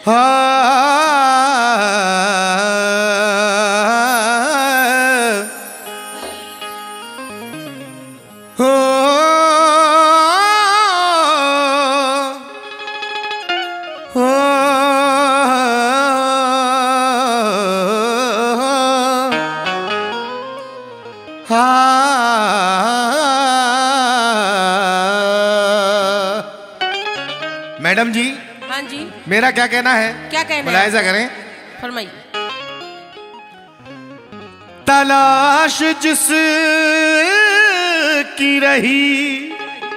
Madam जी। हाँ जी। मेरा क्या कहना है? क्या कहना है? मुलाहिजा करें। फरमाइए। तलाश जिस की रही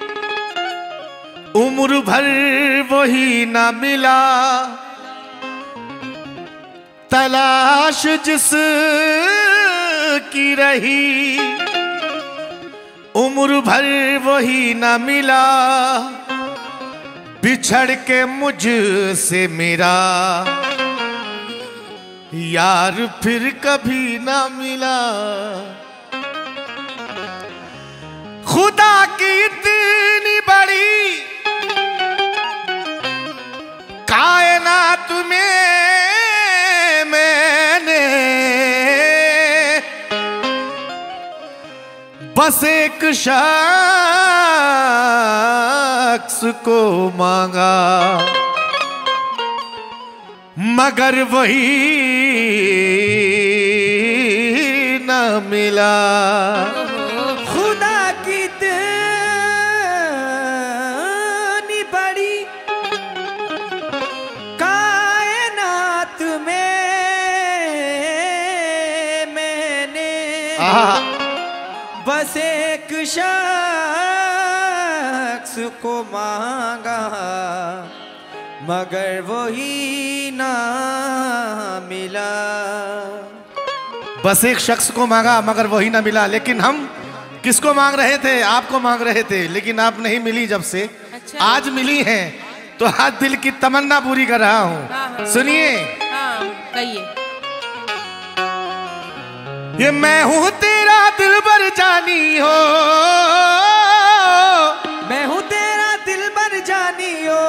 उम्र भर वही ना मिला, तलाश जिस की रही उम्र भर वही ना मिला, बिछड़ के मुझसे मेरा यार फिर कभी ना मिला। खुदा की इतनी बड़ी कायनात में मैंने बस एक शख्स को मांगा, मगर वही न मिला। खुदा की इतनी बड़ी कायनात में मैंने बस एक शख्स को मांगा, मगर वही ना मिला। बस एक शख्स को मांगा मगर वही ना मिला। लेकिन हम किसको मांग रहे थे? आपको मांग रहे थे, लेकिन आप नहीं मिली। जब से अच्छा। आज मिली हैं तो आज दिल की तमन्ना पूरी कर रहा हूँ। हाँ। सुनिए। हाँ, कहिए। ये मैं हूँ तेरा दिलबर जानी हो, मैं हूँ तेरा दिलबर जानी हो,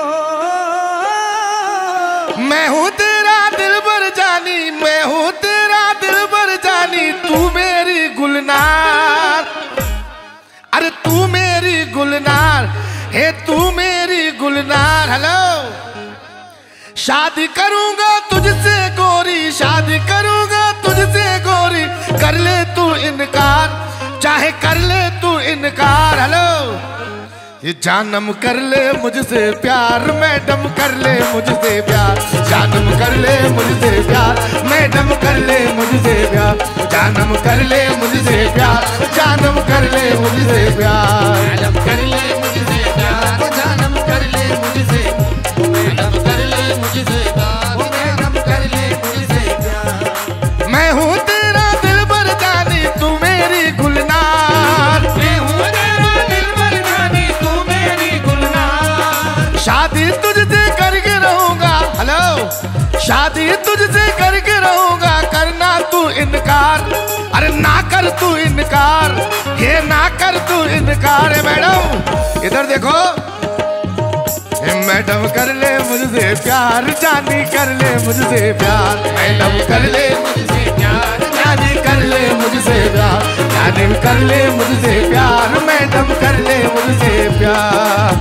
मैं हूँ तेरा दिलबर जानी, मैं हूँ तेरा दिलबर जानी। तू मेरी गुलनार, अरे तू मेरी गुलनार है, तू मेरी गुलनार। हेलो, शादी करूंगा तुझसे गोरी, शादी करूंगा तुझसे गोरी, कर ले तू इनकार, चाहे कर ले तू इनकार। हेलो, ये जानम कर ले मुझसे प्यार, मैडम कर ले मुझसे प्यार, जानम कर ले मुझसे प्यार, मैडम कर ले मुझसे प्यार, जानम कर ले मुझसे प्यार, जानम कर ले मुझसे प्यार, मैडम कर ले मुझसे प्यार, जानम कर ले मुझसे, मैडम कर ले मुझसे प्यार, मैडम कर ले मुझसे प्यार। मैं हूँ तेरा दिलबर जानी, तू मेरी गुलनार, मैं हूँ तेरा दिलबर जानी, तू मेरी गुलनार। शादी तुझसे करके रहूंगा। हेलो, शादी तुझसे करके रहूंगा, करना तू इनकार, अरे ना कर तू इनकार, ये ना कर तू इनकार। मैडम इधर देखो, मैडम कर ले मुझसे प्यार, जानी कर ले मुझसे प्यार, मैडम कर ले मुझसे प्यार, जानी कर ले मुझसे प्यार, जानी कर ले मुझसे प्यार, मैडम कर ले मुझसे प्यार।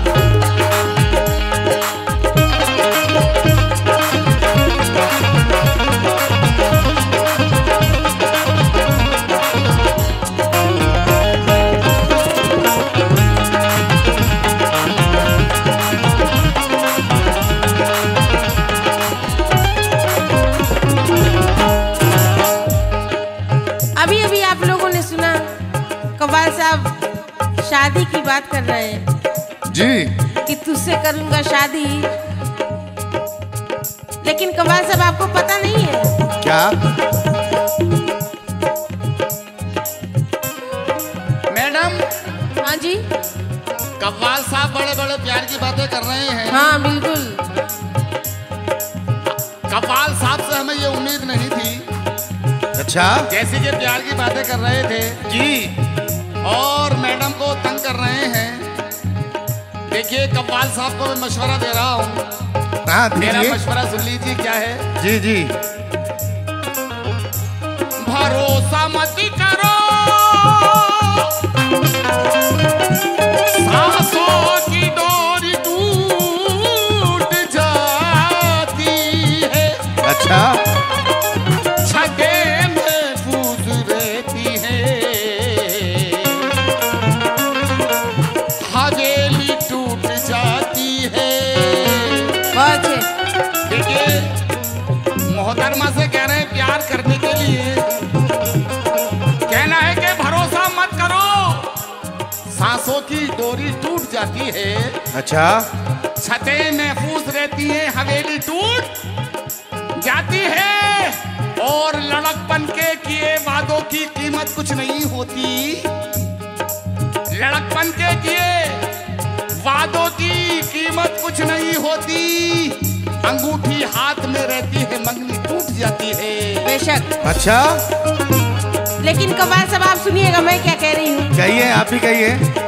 अभी अभी आप लोगों ने सुना कव्वाल साहब शादी की बात कर रहे हैं जी, कि तुझसे करूंगा शादी, लेकिन कव्वाल साहब आपको पता नहीं है क्या? मैडम। हाँ जी। कव्वाल साहब बड़े बड़े प्यार की बातें कर रहे हैं। हाँ बिल्कुल। कव्वाल साहब से हमें ये उम्मीद नहीं थी। अच्छा, जैसे कि प्यार की बातें कर रहे थे जी, और मैडम को तंग कर रहे हैं। देखिए, कव्वाल साहब को मैं मशवरा दे रहा हूँ, हाँ मेरा दीजिए। मशवरा सुन लीजिए क्या है। जी जी। भरोसा मत करो सांसों की डोरी टूट जाती है। अच्छा। छठे महफूज रहती है, हवेली टूट जाती है। बहुत है। देखिए मोहतरमा से कह रहे हैं प्यार करने के लिए कहना है कि भरोसा मत करो सांसों की डोरी टूट जाती है। अच्छा। छतें महफूज रहती हैं, हवेली टूट जाती है, और लड़कपन के किए वादों की कीमत कुछ नहीं होती। लड़कपन के किए वादों की कीमत कुछ नहीं होती। अंगूठी हाथ में रहती है, मंगनी टूट जाती है। बेशक। अच्छा। लेकिन कव्वाल साहब आप सुनिएगा मैं क्या कह रही हूँ। कहिए, आप ही कहिए।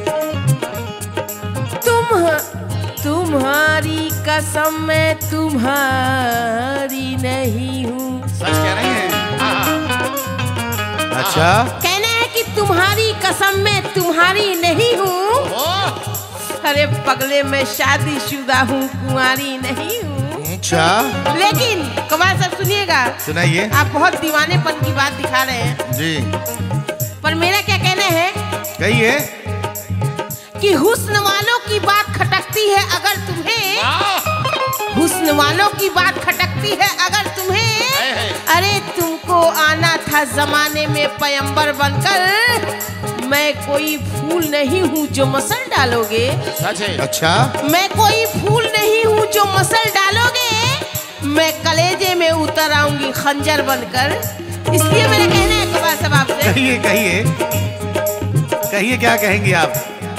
तुम्हारी कसम मैं तुम्हारी नहीं हूँ। सच कह रही हैं। अच्छा। कहना है कि तुम्हारी कसम मैं तुम्हारी नहीं हूँ। अरे पगले मैं शादीशुदा हूँ, कुंवारी नहीं हूँ। अच्छा। लेकिन कव्वाल साहब सुनिएगा। सुनाइए। आप बहुत दीवानेपन की बात दिखा रहे हैं जी। पर मेरा क्या कहना है कहिए। कि हुस्न वालों की बात खटकती है अगर तुम्हें, हुस्न वालों की बात खटकती है अगर तुम्हें। अरे तुमको आना था जमाने में पयंबर बनकर। मैं कोई फूल नहीं हूँ जो मसल डालोगे। सच है। अच्छा। मैं कोई फूल नहीं हूँ जो मसल डालोगे। मैं कलेजे में उतर आऊंगी खंजर बनकर। इसलिए मेरा कहना है कव्वाल साहब आपसे। कहिए कहिए कहिए, क्या कहेंगी आप?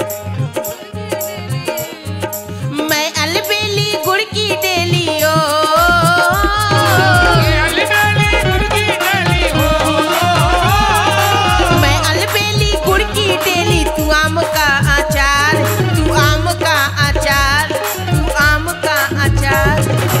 मैं अलबेली गुड़ की डेली ओ, मैं अलबेली गुड़ की डेली। तू आम का अचार, तू आम का अचार, तू आम का अचार।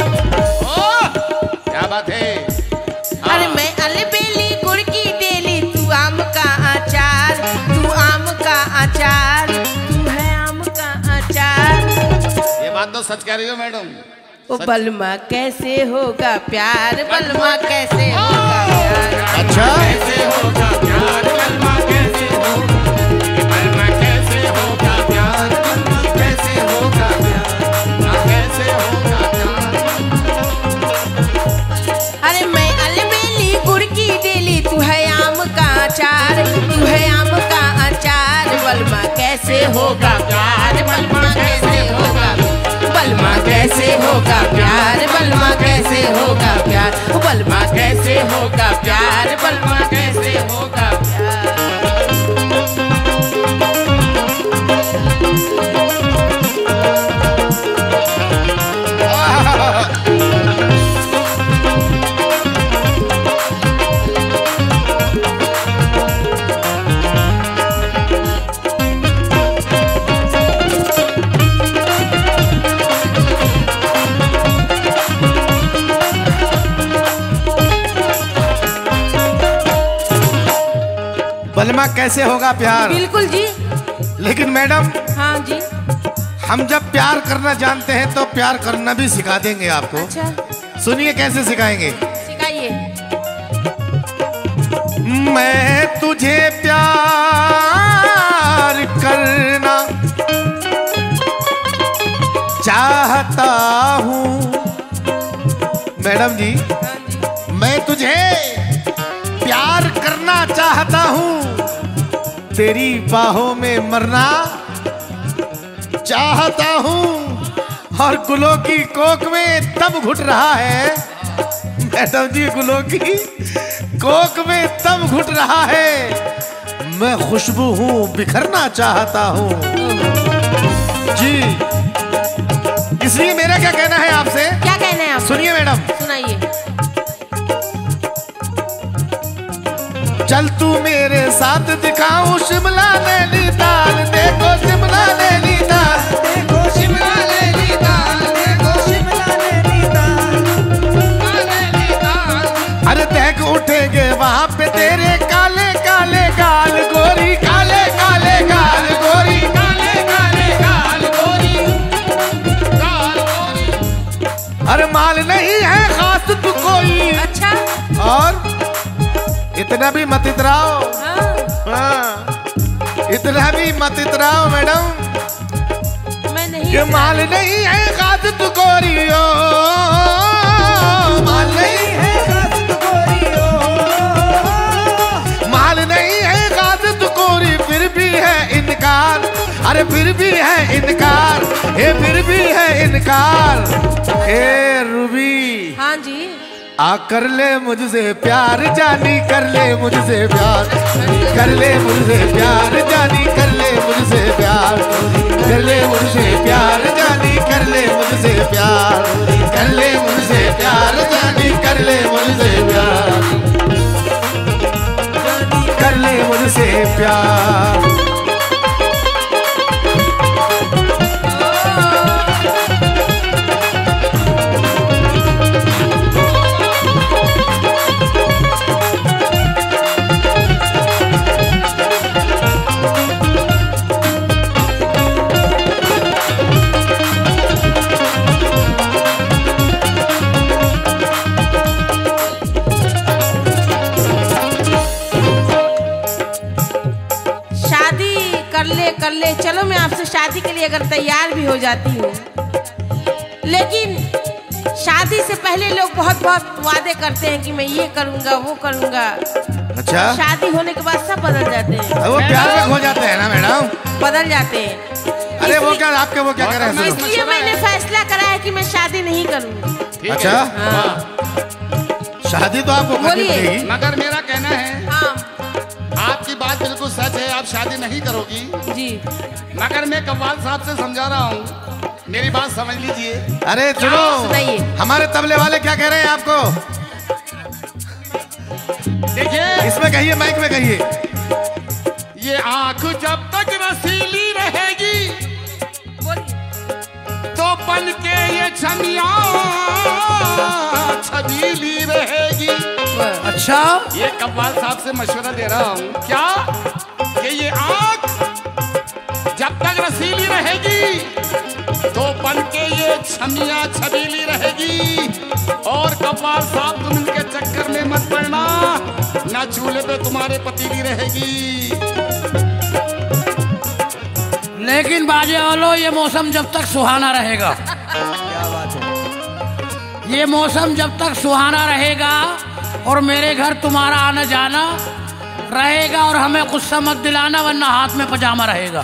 क्या बात है। अरे मैं अलबेली गुड़ की डेली। तू आम का अचार, तू आम का अचार, तू है आम का अचार। ये बात तो सच कह रही हो मैडम। ओ बलमा कैसे होगा प्यार, बलमा कैसे होगा प्यार। अच्छा। कैसे होगा प्यार, बलमा कैसे होगा, बलमा कैसे होगा प्यार, बलमा कैसे होगा प्यार, कैसे होगा प्यार। अरे मैं अलबेली गुड़ की डेली। तू है आम का अचार, तू है आम का अचार। बलमा कैसे होगा प्यार, बलमा कैसे होगा, बलमा कैसे होगा प्यार, बलमा कैसे होगा प्यार, बलमा कैसे होगा प्यार, बलमा कैसे होगा प्यार। बलमा कैसे होगा प्यार। बिल्कुल जी। लेकिन मैडम, हाँ जी। हम जब प्यार करना जानते हैं तो प्यार करना भी सिखा देंगे आपको। अच्छा सुनिए कैसे सिखाएंगे। सिखाइए। मैं तुझे प्यार करना चाहता हूँ। मैडम जी, हाँ जी। मैं तुझे प्यार करना चाहता हूँ, तेरी बाहों में मरना चाहता हूँ, और गुलों की कोक में तब घुट रहा है। मैडम जी, गुलों की कोक में तब घुट रहा है। मैं खुशबू हूँ, बिखरना चाहता हूँ। जी, इसलिए मेरा क्या कहना है आपसे। क्या कहना है आप? सुनिए मैडम। सुनाइए। चल तू मेरे साथ दिखाऊं शिमला नैनीताल। देखो शिमला नैनीताल, देखो शिमला नैनीताल, देखो शिमला अरे माल नहीं है खास तू कोई। अच्छा। और इतना भी मत इतराओ। हाँ। हाँ, इतना भी मत इतराओ मैडम। मैं नहीं। ये माल नहीं है खास तू कोई। ओ माल नहीं है खास तू कोई। माल नहीं है खास तू कोई, फिर भी है इनकार। अरे फिर भी है इनकार, ये फिर भी है इनकार। ए रूबी। हाँ जी। आ कर ले मुझसे प्यार जानी, कर ले मुझसे प्यार, कर ले मुझसे प्यार जानी, कर ले मुझसे प्यार, कर ले मुझसे प्यार जानी, कर ले मुझसे प्यार, कर ले मुझसे प्यार जानी, कर ले मुझसे प्यार, कर ले मुझसे प्यार। कर ले, चलो मैं आपसे शादी के लिए अगर तैयार भी हो जाती हूँ, लेकिन शादी से पहले लोग बहुत बहुत वादे करते हैं कि मैं ये करूँगा वो करूँगा। अच्छा। शादी होने के बाद सब बदल जाते हैं। वो प्यार में खो जाते हैं ना मैडम। बदल जाते हैं। अरे वो क्या आपके वो क्या कर रहे हैं? इसलिए मैंने फैसला करा है कि मैं शादी नहीं करूँगी। अच्छा। हाँ। शादी तो आपको करनी पड़ेगी। मगर मेरा कहना है, हाँ। आपकी बात बिल्कुल सच है, आप शादी नहीं करोगी जी। मगर मैं कव्वाल साहब से समझा रहा हूँ, मेरी बात समझ लीजिए। अरे सुनो, हमारे तबले वाले क्या कह रहे हैं आपको? देखिए, इसमें कहिए, माइक में कहिए। ये आंख जब तक रसीली रहेगी तो बन के ये छमिया छबीली रहेगी। अच्छा। ये कव्वाल साहब से मशवरा दे रहा हूँ क्या कि ये आंख जब तक रसीली रहेगी तो बन के ये छमिया छबीली रहेगी। और कव्वाल साहब तुम इनके चक्कर में मत पड़ना, ना चूल्हे पे तुम्हारे पतीली रहेगी। लेकिन बाजे वालों, ये मौसम जब तक सुहाना रहेगा, क्या बात है, ये मौसम जब तक सुहाना रहेगा और मेरे घर तुम्हारा आना जाना रहेगा, और हमें गुस्सा मत दिलाना वरना हाथ में पजामा रहेगा।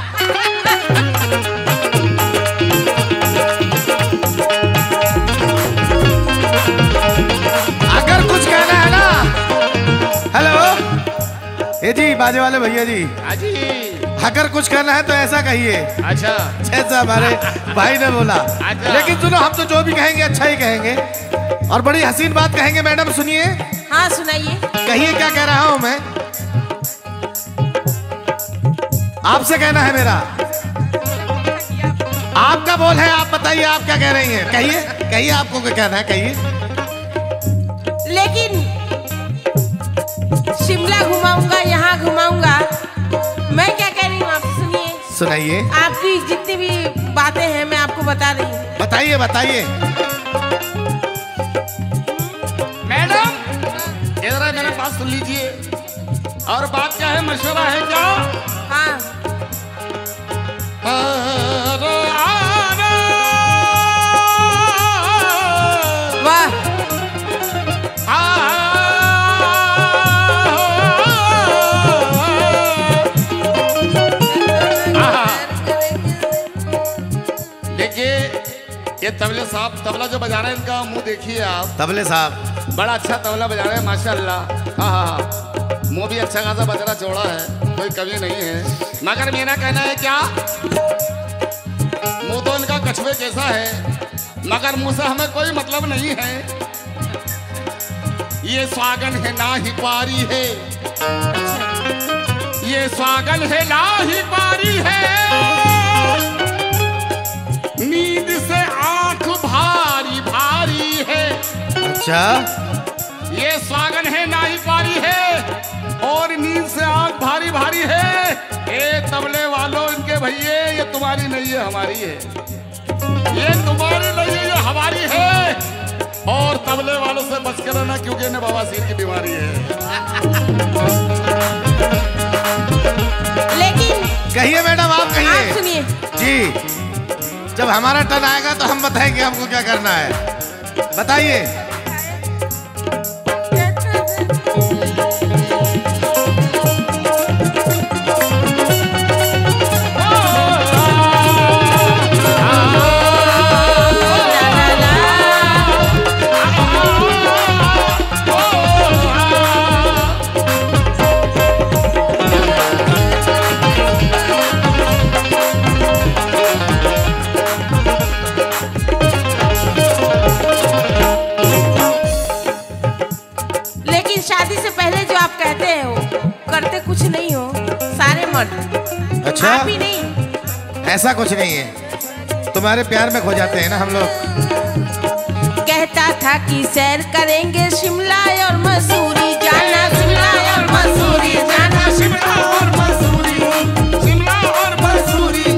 अगर कुछ कहना है ना, हेलो, ये जी बाजे वाले भैया जी, हाजी, अगर कुछ कहना है तो ऐसा कहिए। अच्छा। जैसा हमारे भाई ने बोला। अच्छा। लेकिन सुनो, हम तो जो भी कहेंगे अच्छा ही कहेंगे और बड़ी हसीन बात कहेंगे। मैडम सुनिए। हाँ सुनाइए। कहिए क्या कह रहा हूं मैं। आपसे कहना है मेरा, आपका बोल है, आप बताइए आप क्या कह रही हैं। कहिए कहिए, आपको क्या कहना है, कहिए। लेकिन शिमला घुमाऊंगा, यहाँ घुमाऊंगा, मैं क्या कह रही हूँ आप सुनिए। सुनाइए। आपकी जितनी भी बातें हैं मैं आपको बता रही हूँ। बताइए बताइए। मैडम, इधर मेरा बात सुन लीजिए। और बात क्या है, मशवरा है क्या? हाँ। वाह। देखिए, ये तबले साहब तबला जो बजा रहे हैं, इनका मुंह देखिए आप। तबले साहब बड़ा अच्छा तबला बजा रहे हैं माशाल्लाह। हाँ हाँ, मुंह भी अच्छा खासा बजरा चौड़ा है, कोई कमी नहीं है। मगर मेरा कहना है क्या, मुंह तो इनका कछुए जैसा है, मगर मुंह से हमें कोई मतलब नहीं है। ये स्वागन है ना ही पारी है, ये स्वागन है ना ही पारी है, नींद से आंख भारी भारी है। अच्छा। ये स्वागन है ना ही पारी है और नींद से आंख भारी भारी है। ये तबले वालों, इनके भैये, ये तुम्हारी नहीं है हमारी है, ये तुम्हारी नहीं है, ये हमारी है। और तबले वालों से बच के रहना, क्योंकि इन्हें बवासीर की बीमारी है। लेकिन कहिए मैडम, आप आप कहिए सुनिए, जी। जब हमारा टर्न आएगा तो हम बताएंगे हमको क्या करना है, बताइए। लेकिन शादी से पहले जो आप कहते हैं वो करते कुछ नहीं हो, सारे मर्द। अच्छा, आप ही नहीं, ऐसा कुछ नहीं है, तुम्हारे प्यार में खो जाते हैं ना हम लोग। कहता था कि सैर करेंगे शिमला और मसूरी जाना, शिमला और मसूरी जाना, शिमला और मसूरी, शिमला और मसूरी।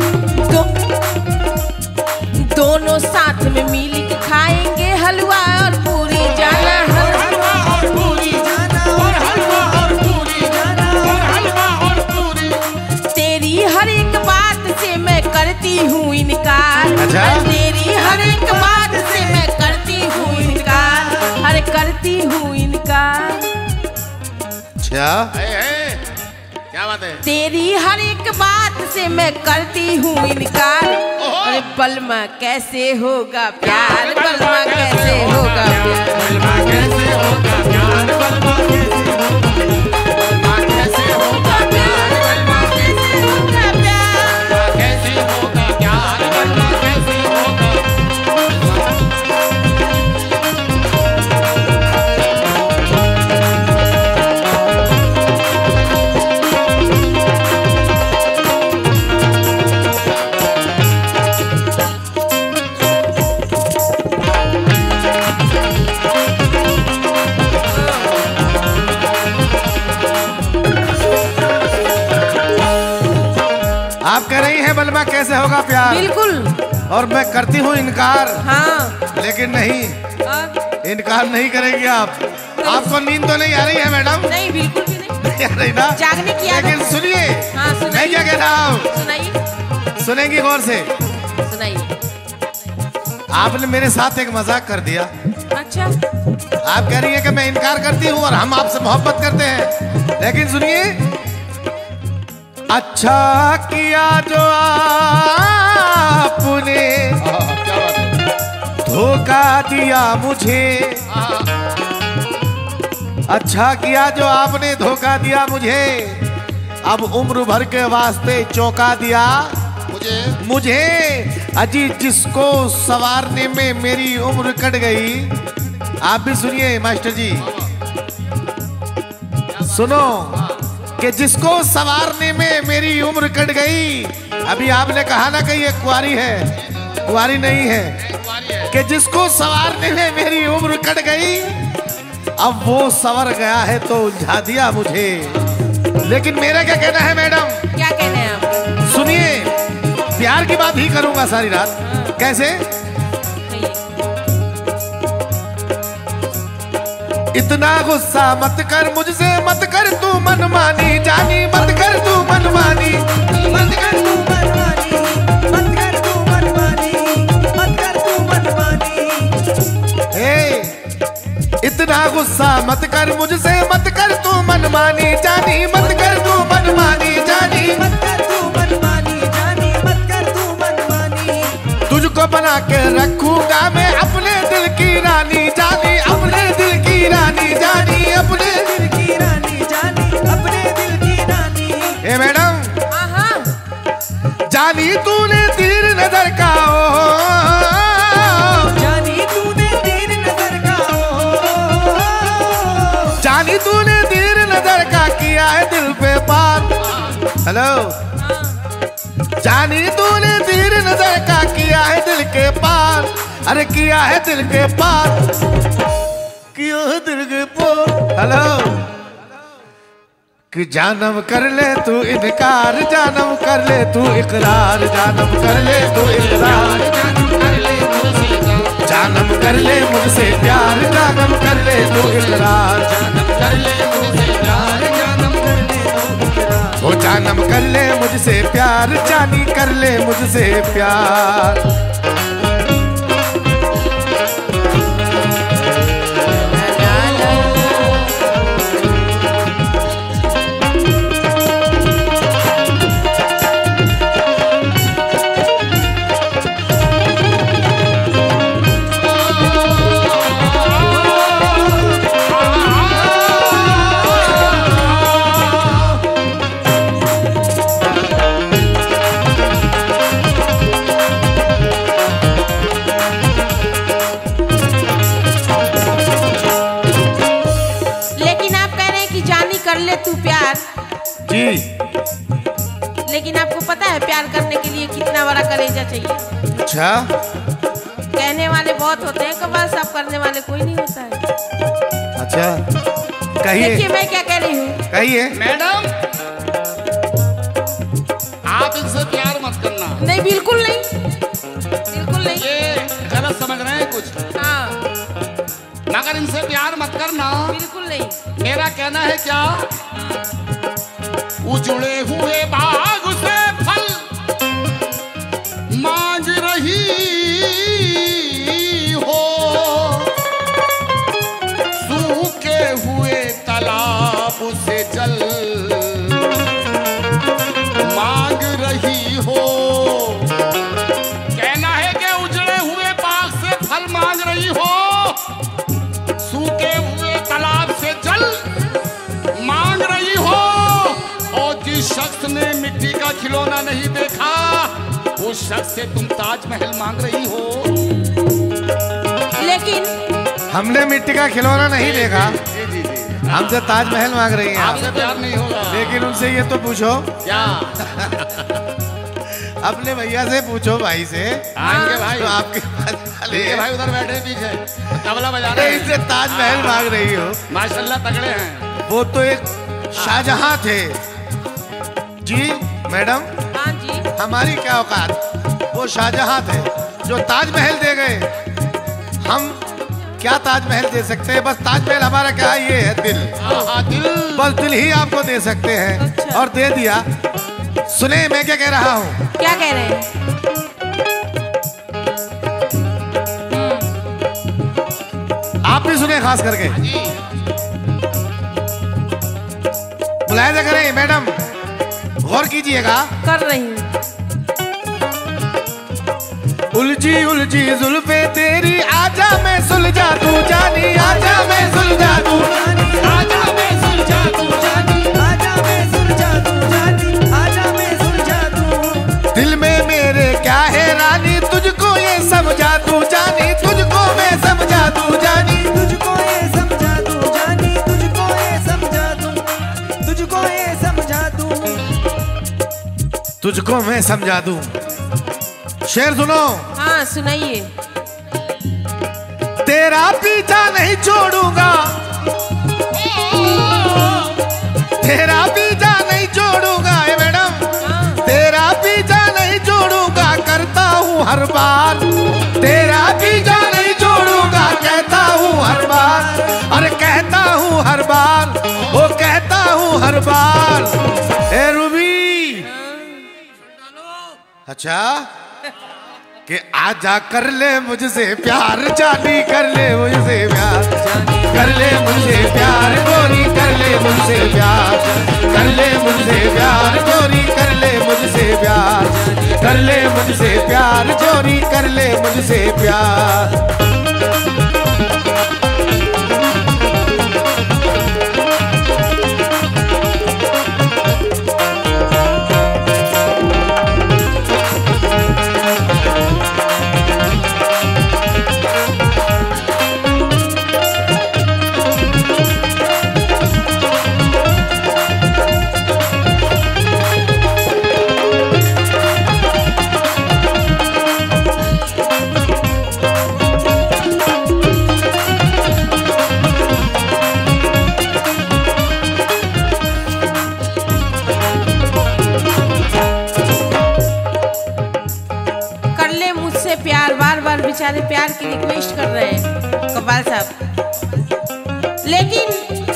दोनों साथ में मिल के खाएंगे हलवा और पूरी जाना, हलवा और पूरी जाना, और हलवा और पूरी जाना, और हलवा और पूरी। तेरी हर एक बात से मैं करती हूँ इनकार। अच्छा? तेरी हर एक बात से मैं करती हूँ इनकार, अरे करती हूँ इनकार। अच्छा, क्या बात है? तेरी हर एक बात से मैं करती हूँ इनकार। अरे बलमा कैसे होगा प्यार, बलमा कैसे होगा प्यार, बलमा कैसे होगा प्यार, बलमा कैसे होगा प्यार, बलमा कैसे होगा प्यार, कैसे होगा प्यार, बलमा कैसे होगा। आप कह रही हैं बलमा कैसे होगा प्यार, बिल्कुल। और मैं करती हूँ इनकार। हाँ, लेकिन नहीं, और इनकार नहीं करेंगे आप। आपको नींद तो नहीं आ रही है मैडम? नहीं, बिल्कुल भी नहीं। नहीं आ रही ना? जागने की आदत। लेकिन सुनिए, हाँ, सुनाइए। मैं क्या कह रहा हूँ, सुनाइए, सुनेंगी गौर से। सुनाइए। आपने मेरे साथ एक मजाक कर दिया। अच्छा, आप कह रही है कि मैं इनकार करती हूँ और हम आपसे मोहब्बत करते हैं। लेकिन सुनिए, अच्छा किया जो आपने क्या बात है? धोखा दिया मुझे, अच्छा किया जो आपने धोखा दिया मुझे, अब उम्र भर के वास्ते चौंका दिया मुझे। अजी जिसको संवारने में मेरी उम्र कट गई। आप भी सुनिए मास्टर जी, सुनो कि जिसको संवारने में मेरी उम्र कट गई। अभी आपने कहा ना कि ये कुंवारी है, कुंवारी नहीं है। कि जिसको संवारने में मेरी उम्र कट गई, अब वो संवर गया है तो उलझा दिया मुझे। लेकिन मेरा क्या कहना है मैडम? क्या कहना है आप? सुनिए, प्यार की बात ही करूंगा सारी रात। कैसे? इतना गुस्सा मत कर मुझसे, मत कर तू मनमानी जानी, मत कर तू मनमानी, मत कर तू मनमानी, मत कर तू मनमानी, मत कर तू मनमानी। इतना गुस्सा मत कर मुझसे, मत कर तू मनमानी जानी, मत कर तू मनमानी जानी, मत कर तू मनमानी जानी, मत कर तू मनमानी। तुझको बना के रखूंगा मैं अपने दिल की रानी जानी, अपने दिल की रानी जानी, अपने दिल की रानी जानी, अपने दिल की रानी। ए मैडम, हाँ हाँ, जानी तूने तीर नजर का ओ, जानी तूने तीर नजर का ओ, जानी तूने तीर नजर का किया है दिल पे पार। हेलो, जानी तूने तीर नजर का किया है दिल के पार। अरे किया है दिल के पार, किया है दिल के पार। हेलो, कि जानम कर ले तू इनकार, जानम कर ले तू इकरार, जानम कर ले तू इकरार, जानम कर ले इकरार। जानम कर ले मुझसे प्यार, जानम कर ले इकरार। हो जानम कर ले मुझसे प्यार, जानी कर ले मुझसे प्यार। कर ले तू प्यार जी। लेकिन आपको पता है प्यार करने के लिए कितना बड़ा कलेजा चाहिए? अच्छा, कहने वाले बहुत होते हैं, कबाल साफ करने वाले कोई नहीं होता है। अच्छा कहिए। देखिए मैं क्या कह रही हूँ। कहिए। मैडम आप इनसे प्यार मत करना। नहीं, बिल्कुल नहीं, बिल्कुल नहीं। ये गलत समझ रहे हैं कुछ। हाँ, मगर इनसे प्यार मत करना। बिल्कुल नहीं। मेरा कहना है क्या, उजड़े हुए बाग से फल मांग रही हो, सूखे हुए तालाब से जल मांग रही हो। कहना है कि उजड़े हुए बाग से फल मांग रही हो, सूखे हुए तालाब से जल मांग रही हो। और जिस शख्स ने मिट्टी का खिलौना नहीं देखा, उस शख्स से तुम ताजमहल मांग रही हो। लेकिन हमने मिट्टी का खिलौना नहीं देखा, जी जी जी, हमसे ताजमहल मांग रही हैं आप। आपसे प्यार नहीं होगा। लेकिन उनसे ये तो पूछो, क्या अपने भैया से पूछो, भाई से। आएंगे भाई, तो आपके पास वाले ये भाई उधर बैठे पीछे तबला बजा रहे हैं। इससे ताजमहल मांग रही हो। माशाल्लाह तगड़े हैं। वो तो एक शाहजहां थे जी। मैडम हाँ जी, हमारी क्या औकात, वो शाहजहां थे जो ताजमहल दे गए। हम क्या ताजमहल दे सकते हैं? बस ताजमहल हमारा क्या है, ये है दिल। दिल बस दिल ही आपको दे सकते हैं। अच्छा। और दे दिया। सुने मैं क्या कह रहा हूँ। क्या कह रहे हैं? आप भी सुने खास करके, मुलाहिजा करें मैडम, गौर कीजिएगा। कर रही हूँ। उलझी उलझी जुल्फे तेरी, आजा मैं सुलझा तू जानी, आजा मैं सुलझा तू, आजा मैं सुलझा तू जानी, आजा मैं सुलझा तू जानी, आजा मैं सुलझा तू। दिल में मेरे क्या है रानी, तुझको ये समझा तू जानी, तुझको मैं समझा तू जानी। तुझको ये समझा तू जानी, तुझको ये समझा तू, तुझको ये समझा तू। तुझको मैं समझा दूं। शेर सुनो। हाँ सुनाइए। तेरा पीछा नहीं छोड़ूंगा, तेरा पीछा नहीं छोड़ूंगा ए मैडम, तेरा पीछा नहीं छोड़ूंगा, करता हूँ हर बार, तेरा पीछा नहीं छोड़ूंगा, कहता हूँ हर बार, अरे कहता हूँ हर बार, वो कहता हूँ हर बार। ए रूबी, अच्छा कि आजा कर ले मुझसे प्यार, जानी कर ले मुझसे प्यार, कर ले मुझसे प्यार गोरी, कर ले मुझसे प्यार, कर ले मुझसे प्यार गोरी, कर ले मुझसे प्यार, कर ले मुझसे प्यार गोरी, कर ले मुझसे प्यार। बेचारे प्यार की रिक्वेस्ट कर रहे हैं कबाल साहब, लेकिन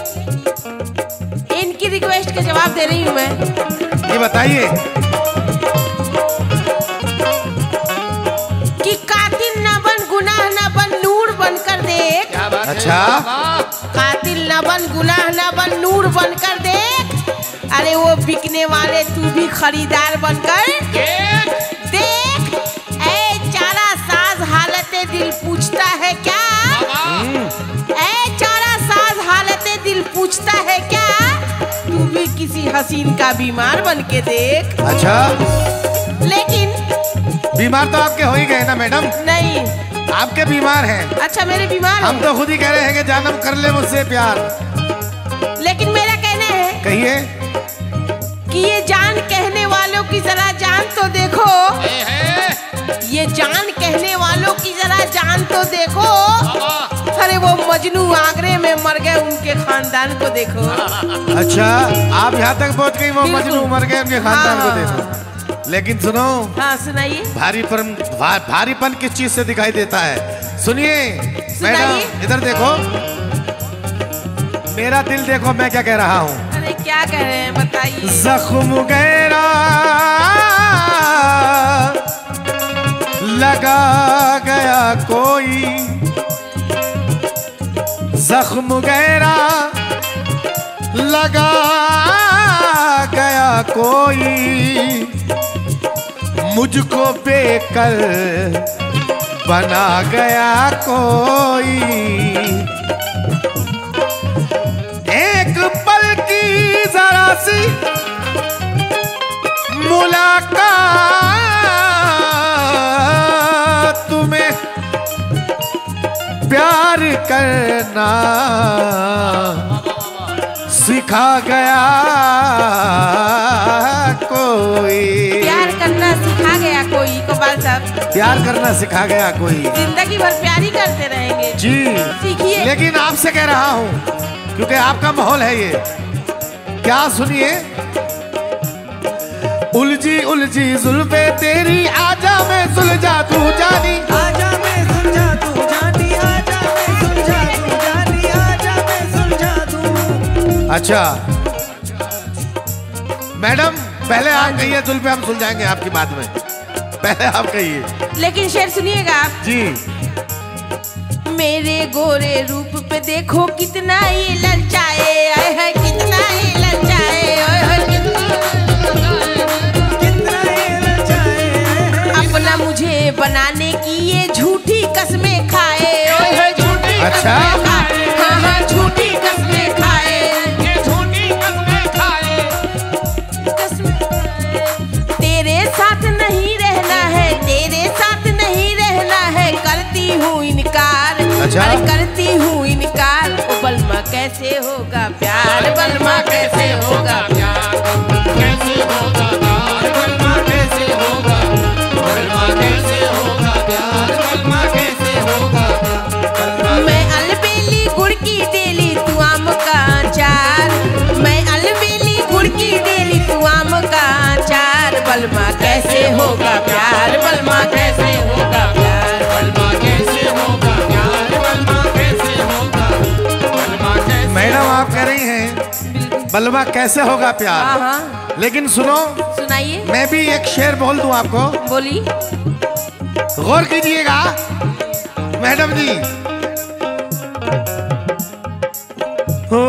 इनकी रिक्वेस्ट का जवाब दे रही हूँ मैं। ये बताइए कि कातिल न बन, गुनाह न बन, नूर बनकर देख। क्या बात है? अच्छा। कातिल न बन, गुनाह न बन, नूर बनकर देख। अरे वो बिकने वाले तू भी खरीदार बनकर देख। ऐ चारा साज हालते दिल पूछता है क्या? ऐ चारा साज हालते दिल पूछता है क्या? तू भी किसी हसीन का बीमार बन के देख। अच्छा, लेकिन बीमार तो आपके हो ही गए ना मैडम, नहीं। आपके बीमार हैं। अच्छा, मेरे बीमार हम हैं। तो खुद ही कह रहे हैं कि जानम कर ले मुझसे प्यार। लेकिन मेरा कहना है कहिए। कि ये जान कहने वालों की जरा जान तो देखो। ये जान कहने वालों की जरा जान तो देखो। अरे वो मजनू आगरे में मर गए, उनके खानदान को देखो। अच्छा, आप यहाँ तक पहुँच गई, वो बिल्कुल। मजनू मर गए, उनके खानदान को हाँ। देखो। लेकिन सुनो, हाँ सुनाइए। भारीपन किस चीज से दिखाई देता है? सुनिए मैडम, इधर देखो, मेरा दिल देखो, मैं क्या कह रहा हूँ। अरे क्या कह रहे हैं बताइए। जख्म गहरा लगा गया कोई, जख्म गहरा लगा गया कोई, मुझको बेकर बना गया कोई। एक पल की जरा सी मुलाकात तुम्हें प्यार करना सिखा गया कोई। प्यार करना सिखा गया कोई। इकबाल साहब, प्यार करना सिखा गया कोई। जिंदगी भर प्यार ही करते रहेंगे। जी, सीखिए। लेकिन आपसे कह रहा हूँ क्योंकि आपका माहौल है ये। क्या सुनिए, उलझी उलझी जुल्फे तेरी, आजा मैं सुलझा तू जानी, आजा मैं सुलझा तू जानी, आजा मैं सुलझा तू जानी, आजा मैं सुलझा तू। अच्छा मैडम, पहले आप कहिए जुल्फे, हम सुलझाएंगे आपकी बात में। पहले आप कहिए। लेकिन शेर सुनिएगा आप। जी। मेरे गोरे रूप पे देखो कितना ये ललचाए, आए है कितना ये ललचाए, ओए होए कितना ये ललचाए, अपना मुझे बनाने की ये झूठी कसमें खाए, ओए होए झूठी अच्छा। कसमें खाए। हाँ हाँ, झूठी कसमें खाए, ये झूठी कसमें खाए। कसमें खाए। तेरे साथ नहीं रहना है, तेरे साथ नहीं रहना है, करती हूँ इनकार। अच्छा। अरे करती हूँ इनकार। ओ बलमा कैसे होगा प्यार, बलमा कैसे होगा प्यार कैसे होगा प्यार, बलमा कैसे होगा, बलमा कैसे होगा प्यार, बलमा कैसे होगा प्यार। मैं अलबेली गुड़ की डेली तू आम का अचार, मैं अलबेली गुड़ की डेली तू आम का अचार। बलमा कैसे होगा प्यार, बलमा कैसे होगा प्यार, बलमा कैसे होगा प्यार, बलमा कैसे होगा, बलमा कैसे। मैडम आप कह रही हैं बलमा कैसे होगा हाँ प्यार, हाँ लेकिन सुनो, सुनाइए। मैं भी एक शेर बोल दूं आपको, बोली। गौर कीजिएगा मैडम जी। हो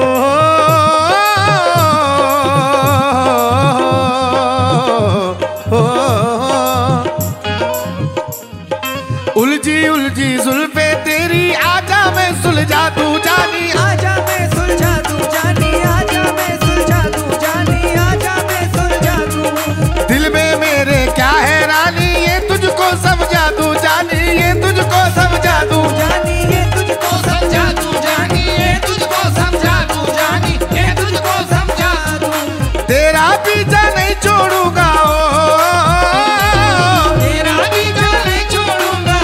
उलझी उलझी जुल्फे तेरी, आजा मैं सुलझा तू जानी, आजा मैं सुलझा तू जानी, आजा मैं सुलझा तू जानी, आजा मैं सुलझा तू। दिल में मेरे क्या है रानी, ये तुझको समझा तू जानी, ये तुझको समझा तू जानी ये तुझको समझा तू जानी, ये तुझको समझा तू जानी, ये तुझको समझा तू। तेरा पीछा नहीं छोड़ूंगा, ओ तेरा भी नहीं छोड़ूंगा,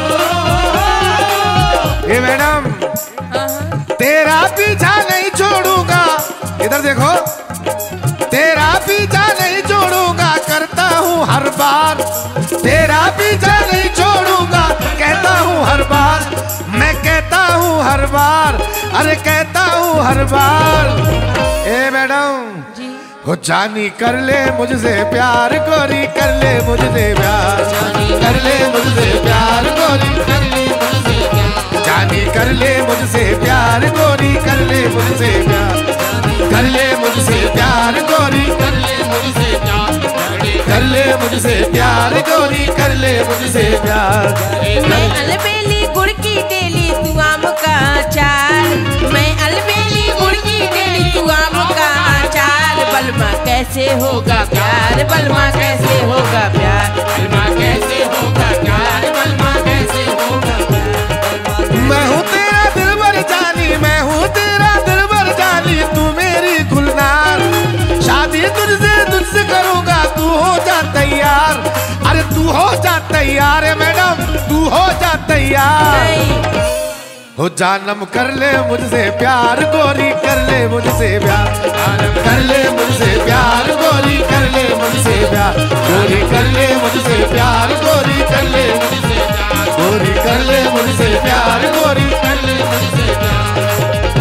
ये मैडम, हाँ हाँ। तेरा पीछा नहीं छोड़ूंगा। इधर देखो, तेरा पीछा नहीं छोड़ूंगा, करता हूँ हर बार, तेरा पीछा नहीं छोड़ूंगा, कहता हूँ हर बार, मैं कहता हूँ हर बार, अरे कहता बार। ए मैडम जी हो जानी कर ले मुझसे प्यार, गोरी कर ले मुझसे प्यार, कर ले मुझसे प्यार गोरी, कर ले मुझसे प्यार, जानी कर ले मुझसे प्यार गोरी, कर ले मुझसे प्यार, कर ले मुझसे प्यार गोरी, कर ले मुझसे प्यार, कर ले मुझसे प्यार गोरी, कर ले मुझसे प्यार। मैं अलबेली गुड़ की डेली तू आम का अचार, मैं अलबेली गुड़ की डेली तू आम का अचार। बलमा कैसे होगा प्यार, बलमा कैसे होगा प्यार, बलमा कैसे होगा प्यार, बलमा कैसे होगा प्यार। मैं हूँ तेरा दिलबर जानी, मैं हूँ तेरा दिलबर जानी, तू मेरी गुलनार। शादी तुझसे करूँगा, तू हो जा तैयार। अरे तू हो जा तैयार है मैडम, तू हो जा तैयार। हो जानम कर ले मुझसे प्यार गोरी, कर ले मुझसे प्यार, कर ले मुझसे प्यार गोरी, कर ले मुझसे प्यार गोरी, कर ले मुझसे प्यार गोरी, कर ले मुझसे प्यार गोरी, कर ले मुझसे प्यार गोरी, कर ले मुझसे प्यार।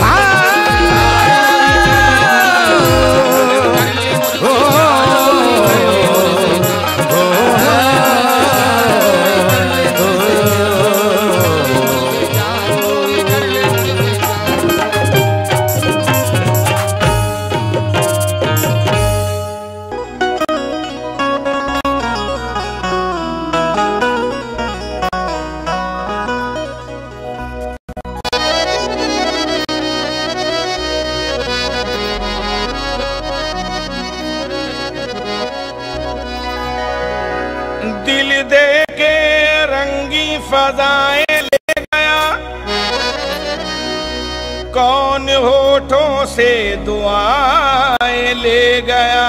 दिल दे के रंगी फजाएं ले गया, कौन होठों से दुआएं ले गया।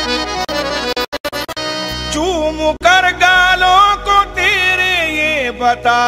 चूम कर गालों को तेरे ये बता,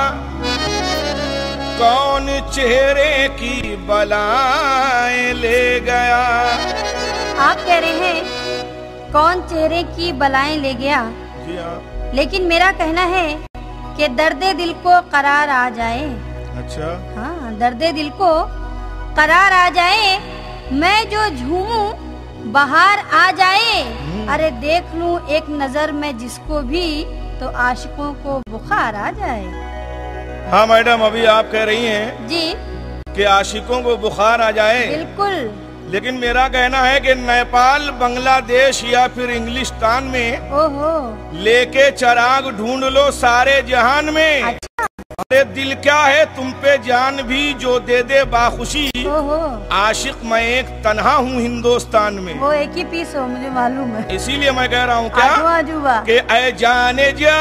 कौन चेहरे की बलाएं ले गया। आप कह रहे हैं कौन चेहरे की बलाएं ले गया, जी हाँ। लेकिन मेरा कहना है कि दर्दे दिल को करार आ जाए। अच्छा हाँ, दर्दे दिल को करार आ जाए, मैं जो झूमूं बाहर आ जाए। अरे देख लूं एक नजर में जिसको भी, तो आशिकों को बुखार आ जाए। हाँ मैडम, अभी आप कह रही हैं जी कि आशिकों को बुखार आ जाए, बिल्कुल। लेकिन मेरा कहना है कि नेपाल, बांग्लादेश या फिर इंग्लिस्तान में ओहो, लेके चराग ढूंढ लो सारे जहान में। अच्छा। अरे दिल क्या है तुम पे जान भी जो दे दे बाखुशी, ओहो, आशिक मैं एक तन्हा हूँ हिंदुस्तान में। वो एक ही पीस हो, मुझे मालूम है। इसीलिए मैं कह रहा हूँ क्या आजूबा कि ऐ जाने जा,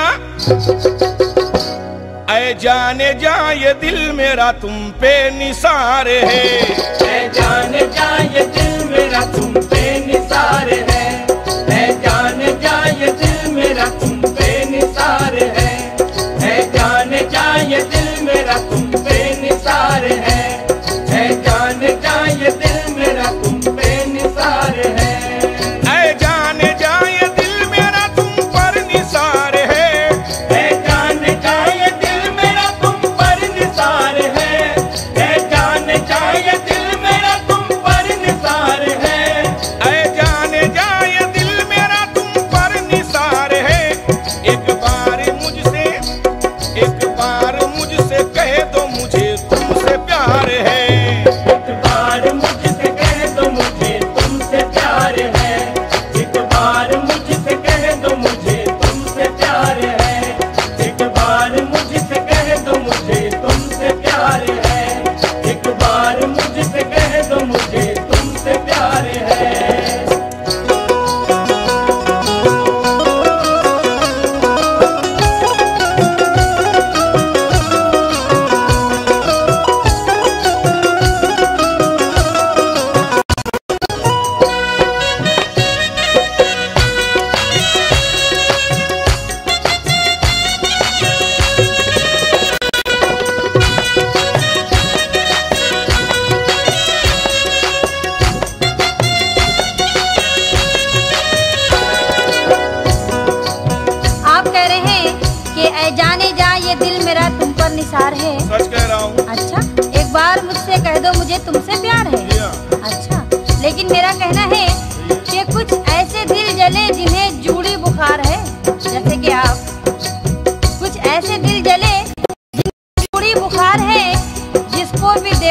ऐ जाने जा ये दिल मेरा तुम पे निसार है, ऐ जाने जा ये दिल मेरा तुम पे निसार है, ऐ जाने जा ये दिल मेरा तुम पे निसार है, ऐ जाने जा ये दिल मेरा तुम पे निसार है, ऐ जाने जा ये दिल मेरा तुम पे निसार है। ऐ जाने जा ये दिल मेरा तुम पर निसार है, ऐ जाने जा ये दिल मेरा तुम पर निसार है, ऐ जाने जा ये दिल मेरा तुम पर निसार है, ऐ जाने जा ये दिल मेरा तुम पर निसार है। एक बार मुझसे कह दो मुझे तुमसे प्यार है, एक बार मुझसे कह दो मुझे तुमसे प्यार है, एक बार मुझसे कह दो मुझे तुमसे प्यार है, एक बार मुझसे कह दो मुझे तुमसे प्यार है, एक बार मुझसे कह दो मुझे तुमसे प्यार है। आप कह रहे हैं कि ऐ जाने जा ये दिल मेरा तुम पर निसार है। सच कह रहा हूँ। अच्छा, एक बार मुझसे कह दो मुझे तुमसे प्यार है।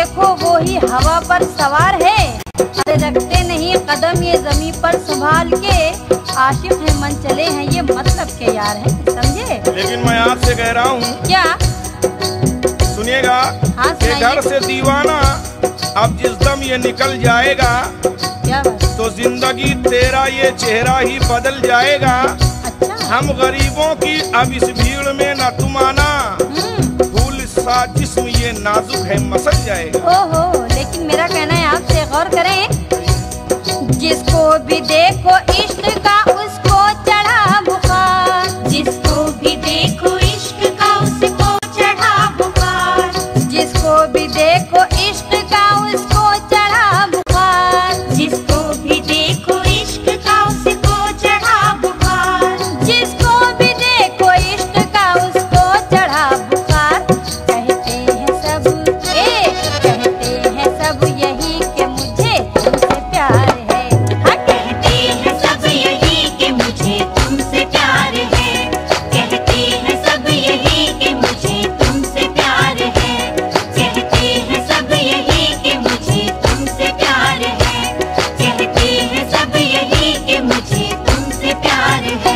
देखो वो ही हवा पर सवार है, अरे रखते नहीं कदम ये जमीन पर संभाल के, आशिक है मन चले हैं ये मतलब के यार है, समझे? लेकिन मैं आपसे कह रहा हूँ, क्या? सुनिएगा, हाँ, कि घर से दीवाना अब जिस दम ये निकल जाएगा, क्या बात? तो जिंदगी तेरा ये चेहरा ही बदल जाएगा। अच्छा। हम गरीबों की अब इस भीड़ में न तुम आना, फूल सा जिस्म ये नाजुक है मसल जाएगा। ओहो, लेकिन मेरा कहना है आपसे गौर करें, जिसको भी देखो इश्क का उसको चढ़ा बुखार, जिसको भी देखो इश्क का उसको चढ़ा बुखार, जिसको भी देखो इश्क का उसको चढ़ा बुखार, जिसको भी देखो इश्क का उसको चढ़ा बुखार, जिसको भी देखो इश्क का उसको चढ़ा बुखार। कहते हैं सब कहते हैं सब यही कि मुझे तुमसे प्यार है, हाँ कहते हैं सब यही कि मुझे तुमसे प्यार है, कहते हैं सब यही कि मुझे तुमसे प्यार है, कहते हैं सब यही कि मुझे तुमसे प्यार है, कहते हैं सब यही कि मुझे तुमसे प्यार है।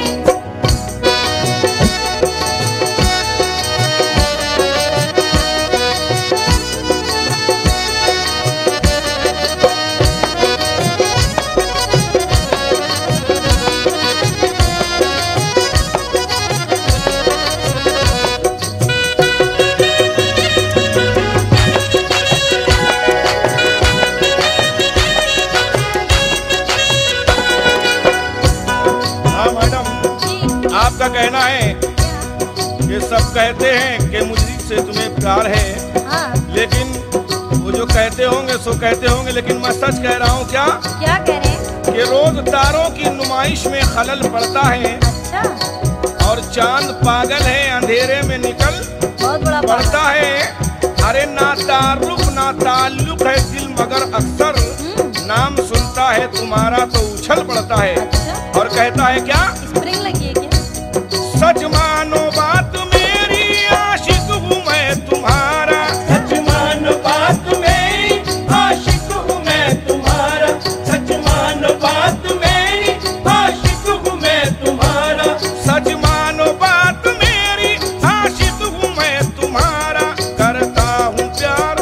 हाँ मैडम, आपका कहना है कि सब कहते हैं कि मुझसे तुम्हें प्यार है, हाँ, लेकिन वो जो कहते होंगे सो कहते होंगे, लेकिन मैं सच कह रहा हूँ क्या, क्या कह रहे हैं? कि रोज तारों की नुमाइश में खलल पड़ता है, अच्छा, और चांद पागल है अंधेरे में निकल बहुत बड़ा पड़ता है। अरे ना ताल्लुक ना ताल्लुक है दिल, मगर अक्सर नाम सुनता है तुम्हारा तो उछल पड़ता है। अच्छा, और कहता है क्या, स्प्रिंग लगी है क्या? सच मानो बात मेरी आशिक हूँ मैं तुम्हारा, सच मानो बात मेरी आशिक हूँ मैं तुम्हारा, सच मानो बात मेरी आशिक हूँ मैं तुम्हारा, सच मानो बात मेरी आशिक हूँ मैं तुम्हारा, करता हूँ प्यार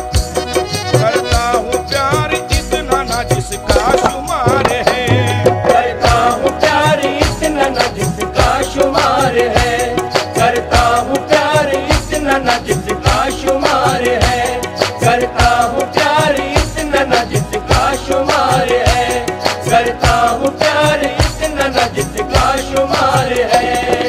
इतना ना जिसका शुमार है, करता हूँ प्यार इतना न जिसका शुमार है, करता हूँ प्यार इतना न जिसका शुमार है, करता हूँ प्यार इतना न जिसका शुमार है, करता हूँ प्यार इतना न जिसका शुमार है।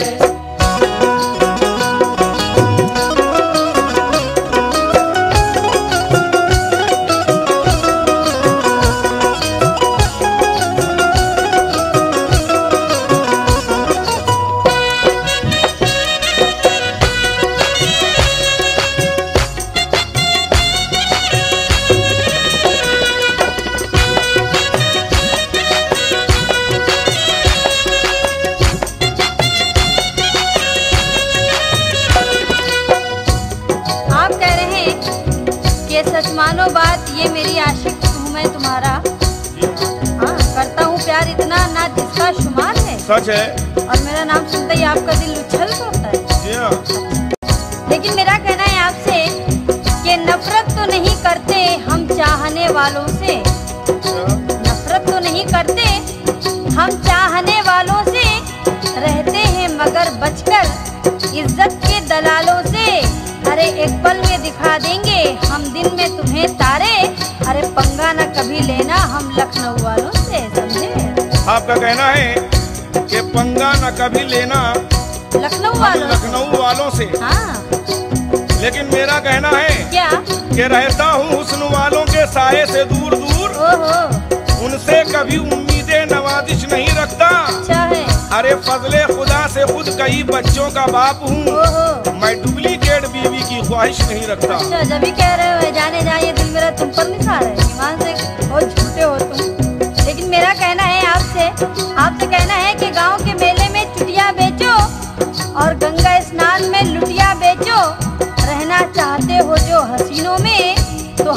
आप कह रहे हैं कि सच मानो बात ये मेरी आशिक हूँ मैं तुम्हारा, हाँ करता हूँ प्यार इतना ना जिसका शुमार है, सच है। और मेरा नाम सुनते ही आपका दिल उछल पड़ता है। जी हाँ। लेकिन मेरा कहना है आपसे कि नफरत तो नहीं करते हम चाहने वालों से, नफरत तो नहीं करते हम चाहने वालों से, रहते हैं मगर बचकर इज्जत के दलालों से, अरे एक पल में दिखा देंगे हम दिन में तुम्हें तारे, अरे पंगा न कभी लेना हम लखनऊ वालों से, समझे? आपका कहना है कि पंगा न कभी लेना लखनऊ हम वालों से। लखनऊ वालों से, हाँ, लेकिन मेरा कहना है क्या? कि रहता हूँ हुस्न वालों के साये से दूर दूर, ओहो, उनसे कभी उम्मीदें नवाजिश नहीं रखता। अच्छा है। अरे फजले खुदा से खुद कई बच्चों का बाप हूँ, ओहो, मैं डुप्लीकेट बीवी की ख्वाहिश नहीं रखता। अच्छा जब भी कह रहे हो जाने जाए दिल मेरा तुम पर निसार है, ईमान से बहुत झूठे हो तुम। लेकिन मेरा कहना है आपसे कहना है कि गांव के मेले में चुटिया बेचो और गंगा स्नान में लुटिया बेचो, रहना चाहते हो जो हसीनों में तो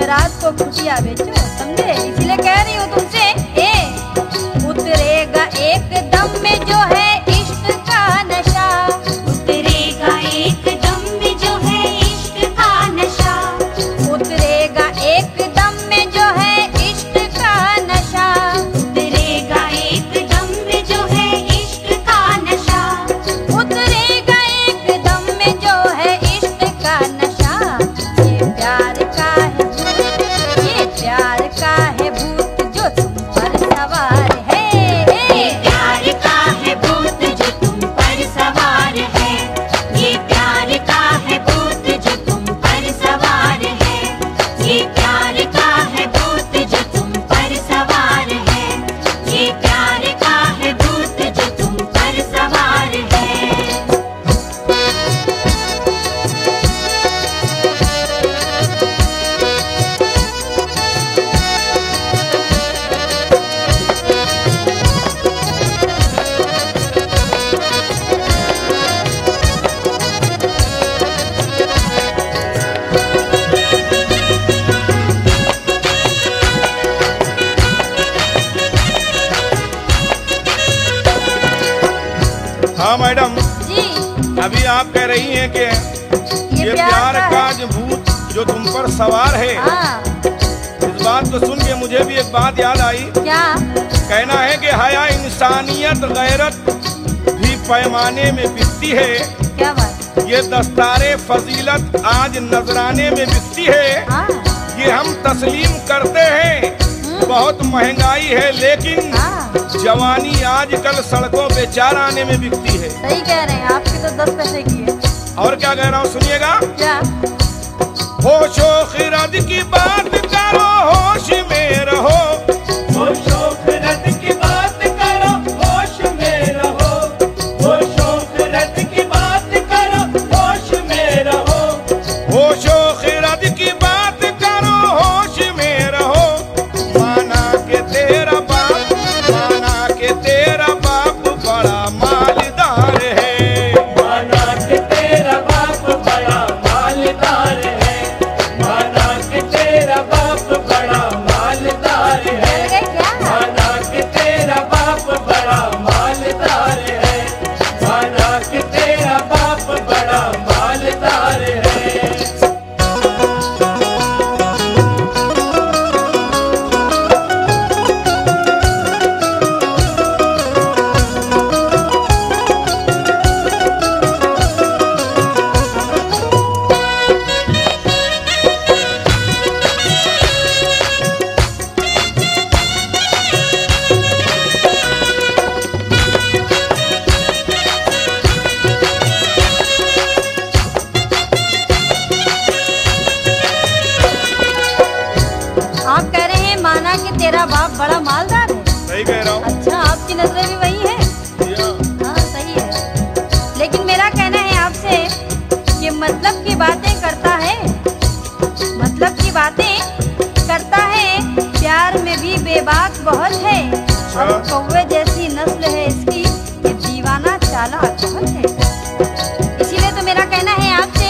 रात को खुटिया बेचो, समझे? इसलिए कह रही हूँ तुमसे, उतरेगा एक दम में जो है इश्क का नशा, उतरेगा एक दम में जो है इश्क का नशा, उतरेगा एक दम में जो है इश्क का नशा, उतरेगा एक दम में जो है इश्क का नशा, उतरेगा एक दम में जो है इश्क का नशा। ये प्यार का है भूत, ये प्यार का है भूत जो तुम पर सवार है। ये प्यार का है भूत जो तुम पर सवार है, ये प्यार का है भूत जो तुम पर सवार है, ये प्यार का है भूत जो तुम पर सवार है, ये प्यार का है भूत जो तुम पर सवार है। हाँ मैडम, जी, अभी आप कह रही हैं कि ये प्यार का जो भूत जो तुम पर सवार है, हाँ, इस बात को सुन के मुझे भी एक बात याद आई। क्या? कहना है कि हया इंसानियत गैरत भी पैमाने में बिकती है, क्या बात? ये दस्तारे फजीलत आज नजराने में बिकती है, हाँ, ये हम तस्लीम करते हैं। बहुत महंगाई है लेकिन हाँ, जवानी आजकल सड़कों पे चार आने में बिकती है। सही कह रहे हैं, आपकी तो 10 पैसे की है। और क्या कह रहा हूँ सुनिएगा। क्या? होशो खिरद की बात करो, होश में रहो, होशो खिरद की बात करो, होश में रहो, होशो खिरद की बात करो, होश में रहो, होशो खिरद की बात करो, होश में रहो। माना के तेरा बाप, माना के तेरा बाप बड़ा मालदार है, माना कि तेरा बाप बड़ा मालदार है, माना कि तेरा बाप बड़ा मालदार है, चल गए क्या? माना कि तेरा बाप बड़ा मालदार है, माना कि तेरा बाप बड़ा मालदार है। आप कह रहे हैं माना कि तेरा बाप बड़ा मालदार है। सही कह रहा हूँ। अच्छा, आपकी नजरें भी वही है। हाँ, सही है। लेकिन मेरा कहना है आपसे कि मतलब की बातें करता है, मतलब की बातें करता है, प्यार में भी बेबाक बहुत है, और कौवे जैसी नस्ल है इसकी, ये दीवाना चालाक बहुत है। इसीलिए तो मेरा कहना है आपसे,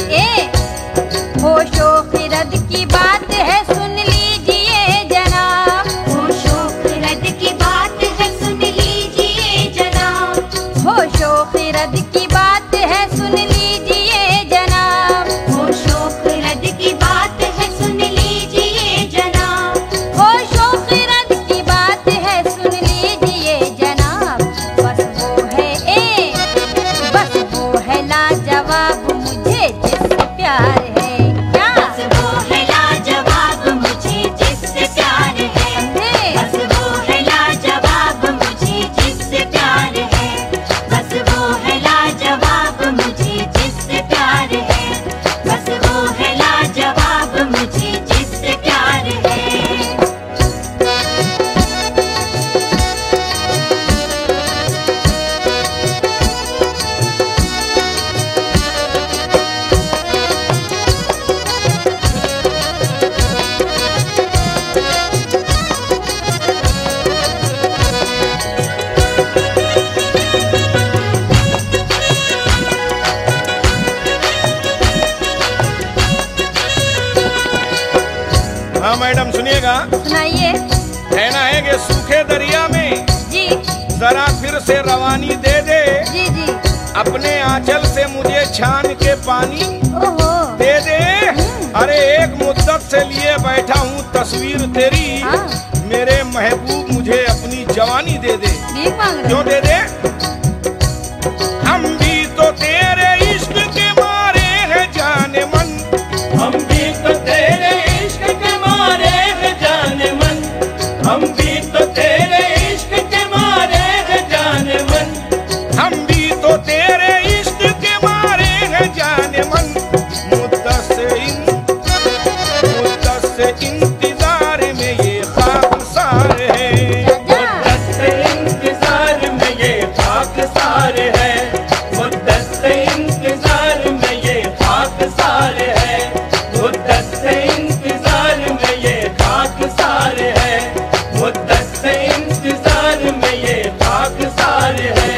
होशो खिरद की बात है सुन लीजिए जनाब, होशो खिरद की बात है सुन लीजिए जनाब, होशो खिरद की बात है सुन लीजिए जनाब, होशो खिरद की बात है सुन लीजिए जनाब, होशो खिरद की बात है सुन लीजिए जनाब। बस वो है हाँ मैडम सुनिएगा, सुनाइए। कहना है कि सूखे दरिया में जी जरा फिर से रवानी दे दे, जी जी। अपने आंचल से मुझे छान के पानी ओहो। दे दे। अरे एक मुद्दत से लिए बैठा हूँ तस्वीर तेरी, हाँ। मेरे महबूब मुझे अपनी जवानी दे दे। भीख मांग रहे क्यों हो? दे दे? हम भी तो तेरे इश्क के मारे हैं जाने मन, हम भी तो तेरे इश्क के मारे हैं जाने मन, हम भी तो तेरे इश्क के मारे हैं जाने मन, हम भी तो तेरे इश्क के मारे हैं जाने मन। मुद्दत से इंतजार में ये खाकसार है, मुद्दत से इंतजार में ये खाकसार है, मुद्दत से इंतजार में ये खाकसार है, मुद्दत से इंतजार में ये खाकसार है, मुद्दत से इंतजार में ये खाकसार है।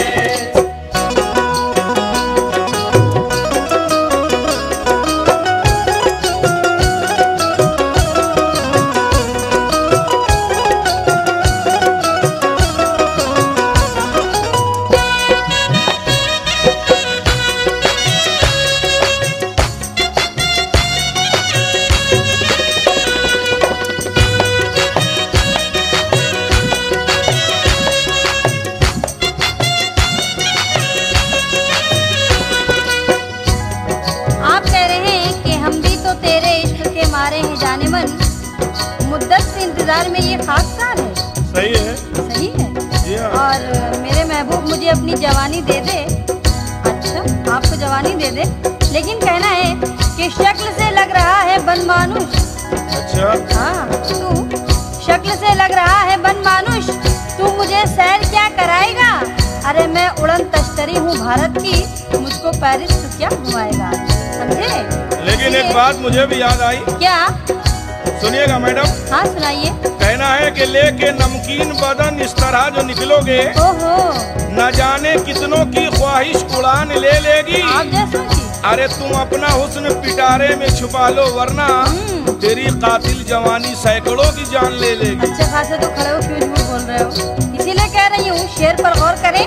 आप कह रहे हैं कि हम भी तो तेरे इश्क के मारे हैं जाने मन, मुद्दत से इंतजार में ये खाकसार है। सही है। सही है। जी हाँ। और मेरे महबूब मुझे अपनी जवानी दे दे। अच्छा, आपको जवानी दे दे, लेकिन कहना है कि शक्ल से लग रहा है बनमानुष। अच्छा, हाँ, तू शक्ल से लग रहा है बनमानुष, तू मुझे सैर क्या कराएगा? अरे मैं उड़न तश्तरी हूँ भारत की, मुझको पेरिस तो क्या घुमाएगा? समझे? लेकिन एक बात मुझे भी याद आई, क्या? सुनिएगा मैडम। हाँ सुनाइए। कहना है कि लेके नमकीन बदन इस तरह जो निकलोगे, ओहो, न जाने कितनों की ख्वाहिश उड़ान ले लेगी। आप जैसों की। अरे तुम अपना हुस्न पिटारे में छुपा लो, वरना तेरी कातिल जवानी सैकड़ों की जान ले लेगी। अच्छे खासे तो खड़े हो, क्यों झूठ बोल रहे हो? इसीलिए कह रही हूँ, शेर पर गौर करें।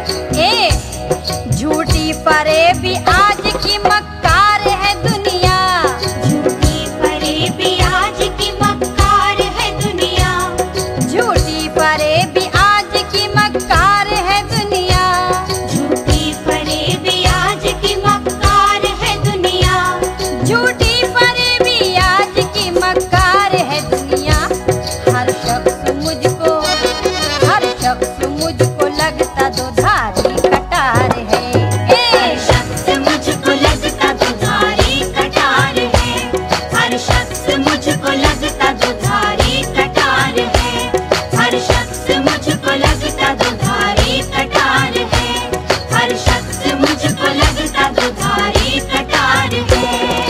झूठी फरेबी आज की मक्कार है दुनिया, झूठी फरेबी आज की मक्कार है दुनिया, झूठी फरेबी आज की मक्कार है दुनिया, झूठी फरेबी आज की मक्कार है दुनिया, झूठी फरेबी आज की मक्कार है दुनिया। हर शख्स मुझको लगता दो धारी कटार है। हर शख्स मुझको लगता दुधारी कटार है, हर शख्स मुझको लगता दुधारी कटार है, हर शख्स मुझको लगता दुधारी कटार है, हर शख्स मुझको लगता दुधारी कटार है।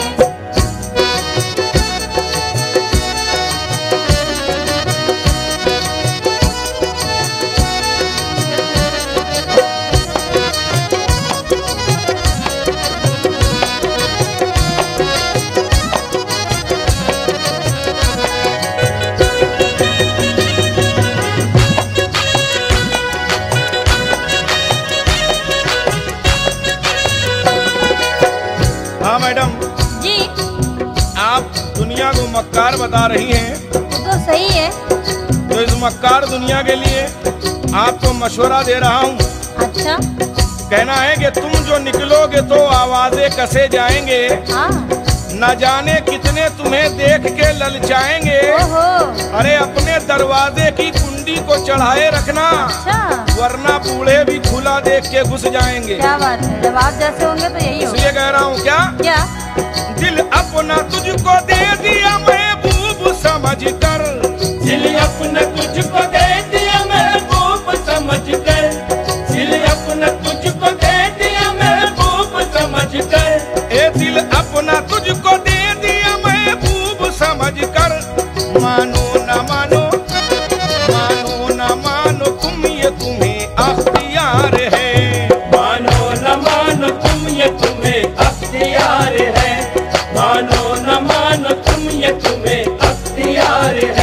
हाँ मैडम, जी आप दुनिया को मक्कार बता रही हैं, तो सही है। तो इस मक्कार दुनिया के लिए आपको मशवरा दे रहा हूँ। अच्छा, कहना है कि तुम जो निकलोगे तो आवाजें कसे जाएंगे, हाँ। न जाने कितने तुम्हें देख के ललचाएंगे। ओहो, अरे अपने दरवाजे की कुंडी को चढ़ाए रखना, अच्छा, वरना बूढ़े भी खुला देख के घुस जाएंगे। क्या बात है, जब आप जैसे होंगे तो यही होगा। इसलिए कह रहा हूँ क्या क्या? दिल अपना तुझको दे दिया महबूब समझ कर, दिल अपना तुझको दे दिया महबूब समझ कर, दिल अपना तुझको दे दिया महबूब समझ कर, ए दिल अपना तुझको दे दिया महबूब समझ कर। मानो न मानो, मानो न मानो तुम ये तुम्हें अख्तियार है, मानो न मानो तुम ये तुम्हें अख्तियार है, मानो न मानो तुम ये तुम्हें अख्तियार है।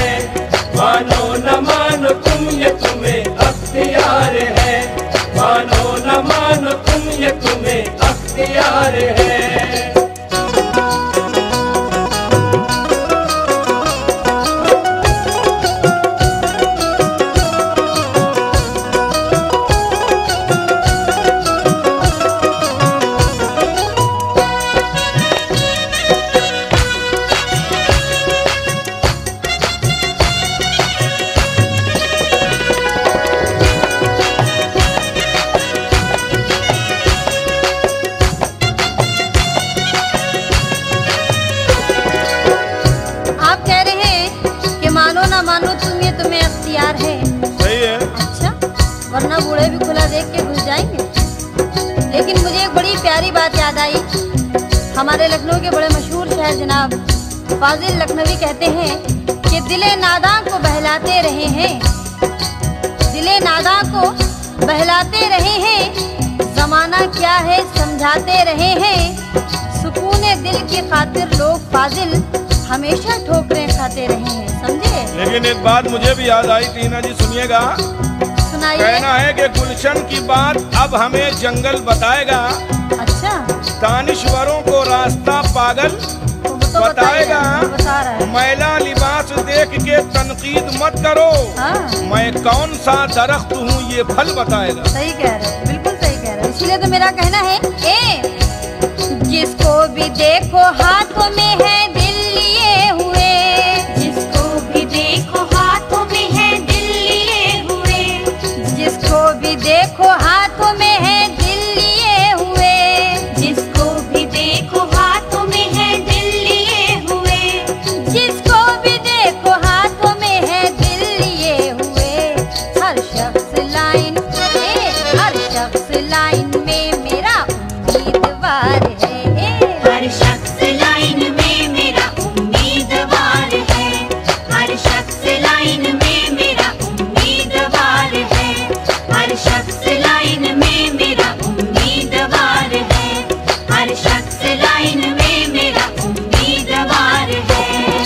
वरना बूढ़े भी खुला देख के घुस जाएंगे। लेकिन मुझे एक बड़ी प्यारी बात याद आई। हमारे लखनऊ के बड़े मशहूर शायर जनाब फाजिल लखनवी कहते हैं कि दिले नादा को बहलाते रहे हैं, दिले नादा को बहलाते रहे हैं, जमाना क्या है समझाते रहे हैं, सुकूने दिल की खातिर लोग फाजिल हमेशा ठोकरें खाते रहे हैं। समझे? लेकिन एक बात मुझे भी याद आई टीना जी, सुनिएगा। सुनाइए। कहना है कि गुलशन की बात अब हमें जंगल बताएगा। अच्छा, दानिश्वरों को रास्ता पागल तो बताएगा। बता रहा है। मैला लिबास देख के तनकीद मत करो, हाँ। मैं कौन सा दरख्त हूँ ये फल बताएगा। सही कह रहे हो, बिल्कुल सही कह रहे हो। इसीलिए तो मेरा कहना है, जिसको भी देखो हाथों में है दिल लिए हुए, जिसको भी देखो हाथों में है दिल लिए हुए, जिसको भी देखो हाथों में है दिल लिए हुए, जिसको भी देखो हाथों में है दिल लिए हुए, जिसको भी देखो हाथों में है दिल लिए हुए, हर शख्स लाइन हर शख्स लाइन में मेरा उम्मीदवार है। हर शख्स लाइन में मेरा उम्मीदवार है, हर शख्स लाइन में मेरा उम्मीदवार है, हर शख्स लाइन में मेरा उम्मीदवार है, हर शख्स लाइन में मेरा उम्मीदवार है।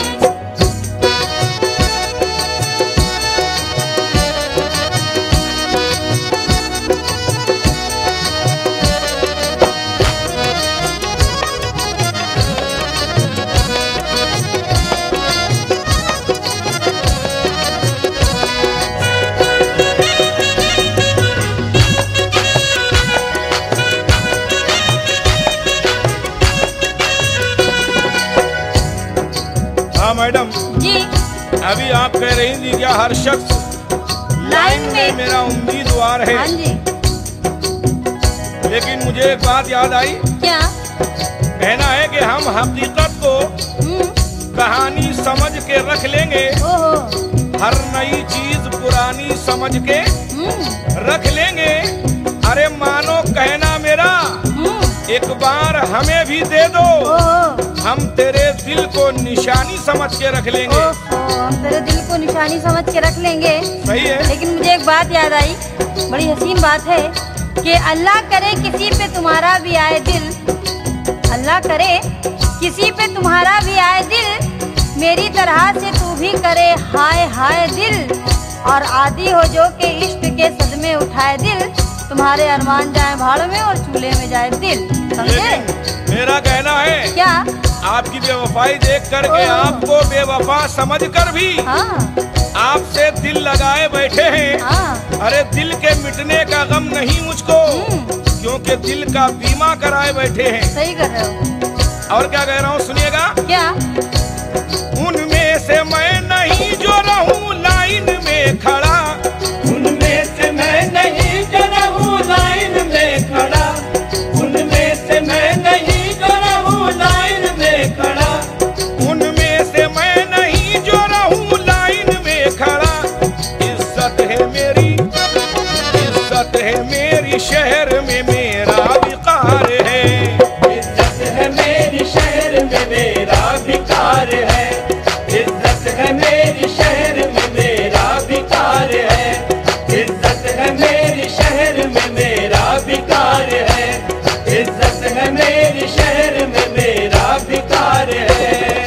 हाँ मैडम जी, अभी आप कह रही थी क्या हर शख्स लाइन में मेरा उम्मीदवार है। हाँ जी। लेकिन मुझे एक बात याद आई। क्या? कहना है कि हम हकीकत को कहानी समझ के रख लेंगे, ओहो, हर नई चीज पुरानी समझ के रख लेंगे। अरे मानो कहना मेरा एक बार हमें भी दे दो, ओहो, हम तेरे दिल को निशानी समझ के रख लेंगे। ओहो, हम तेरे दिल को निशानी समझ के रख लेंगे। सही है। लेकिन मुझे एक बात याद आई, बड़ी हसीन बात है कि अल्लाह करे किसी पे तुम्हारा भी आए दिल, अल्लाह करे किसी पे तुम्हारा भी आए दिल, मेरी तरह से तू भी करे हाय हाय दिल, और आदि हो जो के इश्क के सदमे उठाए दिल, तुम्हारे अरमान जाए भाड़ में और चूल्हे में जाए दिल। समझे? लेकिन मेरा कहना है क्या? आपकी बेवफाई देख करके आपको बेवफा समझ कर भी हाँ, आपसे दिल लगाए बैठे हैं। हाँ। अरे दिल के मिटने का गम नहीं मुझको, क्योंकि दिल का बीमा कराए बैठे हैं। सही कर रहे हो। और क्या कह रहा हूँ सुनिएगा। क्या? उनमें से मैं नहीं जो रहूं लाइन में खड़ा, उनमें से मैं नहीं जो रहूं लाइन में खड़ा, उनमें से मैं नहीं जो रहूं लाइन में खड़ा, उनमें से मैं नहीं जो रहूं लाइन में खड़ा। इज्जत है मेरी, इज्जत है मेरी, शहर में मेरा विकार है। इज्जत है मेरी शहर में मेरा विकार है, इज्जत है मेरी शहर में मेरा विकार है, इज्जत है मेरी शहर में मेरा विकार है, इज्जत है मेरी शहर में मेरा विकार है।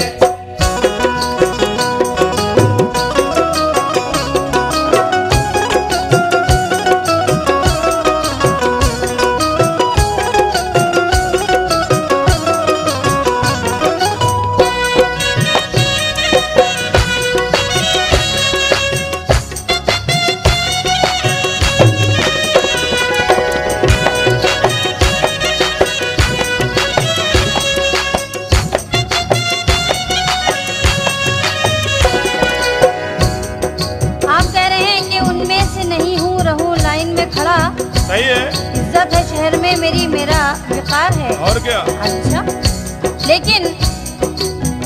सही है। इज्जत है शहर में मेरी, मेरा विकार है। और क्या। अच्छा, लेकिन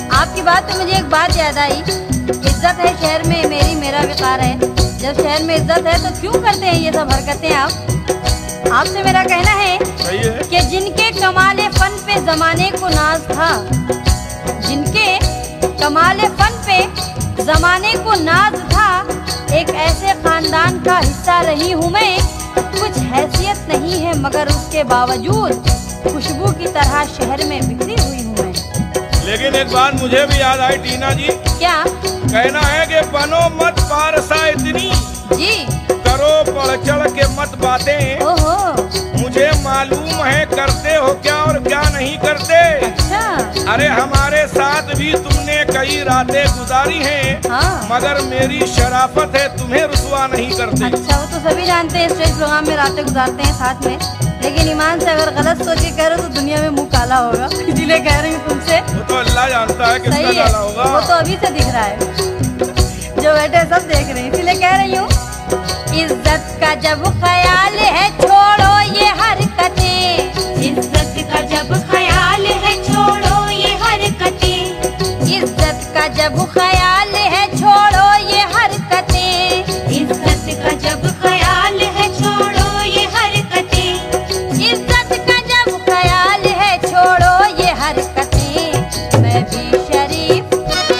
आपकी बात पे मुझे एक बात याद आई। इज्जत है शहर में मेरी मेरा विकार है। जब शहर में इज्जत है तो क्यों करते हैं ये सब हरकतें आप? आपसे मेरा कहना है कि जिनके कमाले फन पे जमाने को नाज था, जिनके कमाले फन पे जमाने को नाज था, एक ऐसे खानदान का हिस्सा रही हूँ मैं। कुछ हैसियत नहीं है मगर उसके बावजूद खुशबू की तरह शहर में बिखरी हुई हूँ मैं। लेकिन एक बात मुझे भी याद आई टीना जी। क्या? कहना है कि बनो मत पारसा इतनी, जी करो बढ़ चढ़ के मत बातें। ओहो, मुझे मालूम है करते हो क्या और क्या नहीं करते। अच्छा। अरे हमारे साथ भी तुमने कई रातें गुजारी हैं, हाँ। मगर मेरी शराफत है तुम्हें रुसवा नहीं करते। अच्छा, वो तो सभी जानते हैं, स्टेज प्रोग्राम में रातें गुजारते हैं साथ में। लेकिन ईमान से अगर गलत सोच के कह रहे हो तो दुनिया में मुंह काला होगा, इसीलिए कह रही हूँ तुमसे। वो तो अल्लाह जानता है किसका सही है, काला होगा। वो तो अभी से दिख रहा है, जो बैठे सब देख रहे हैं, इसीलिए कह रही हूँ। इज्जत का जब ख्याल है छोड़ो ये हरकतें, इज्जत का जब ख्याल है छोड़ो ये हरकतें, इज्जत का जब ख्याल है छोड़ो ये हरकतें, इज्जत का जब ख्याल है छोड़ो ये हरकतें, इज्जत का जब ख्याल है छोड़ो ये हरकतें। मैं भी शरीफ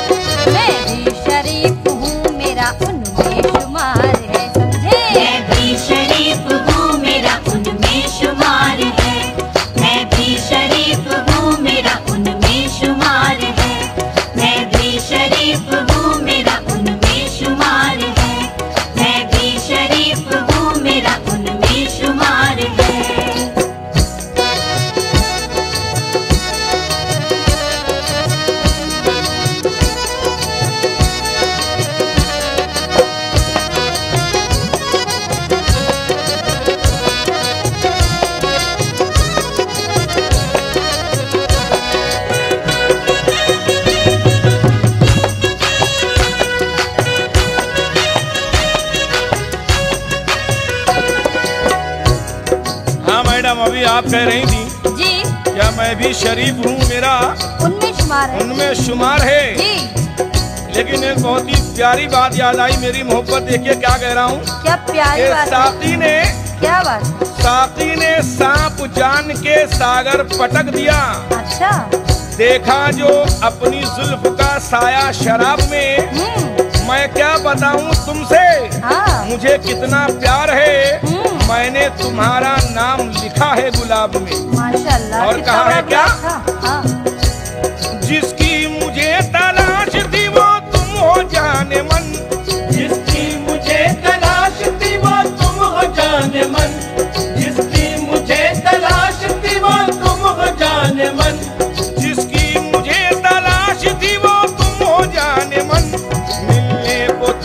हूँ मेरा उनमें शुमार है, समझे? मैं भी शरीफ हूँ मेरा उनमें शुमार है, मैं भी शरीफ हूँ मेरा उनमें शुमार है, मैं भी शरीफ हूँ मेरा उनमें शुमार है, मैं भी शरीफ हूँ मेरा उनमें शुमार है। हाँ मैडम, अभी आप कह रही थी जी, क्या मैं भी शरीफ हूँ मेरा उनमें शुमार है। उनमें शुमार है। जी, लेकिन एक बहुत ही प्यारी बात याद आई मेरी मोहब्बत। देखिए क्या कह रहा हूँ क्या प्यारी कि बात है। क्या बात? साकी ने सांप जान के सागर पटक दिया। अच्छा। देखा जो अपनी जुल्फ का साया शराब में, मैं क्या बताऊं तुमसे हाँ। मुझे कितना प्यार है। मैंने तुम्हारा नाम लिखा है गुलाब में। माशाल्लाह। और कितना कहा है बड़ा क्या? गुलाब था। हाँ। जिसकी मुझे तलाश थी वो तुम हो जाने मन, जिसकी मुझे तलाश थी वो तुम हो जाने मन, जिसकी मुझे तलाश थी वो तुम हो जाने मन, जिसकी मुझे तलाश थी वो तुम हो जाने मन। मिलने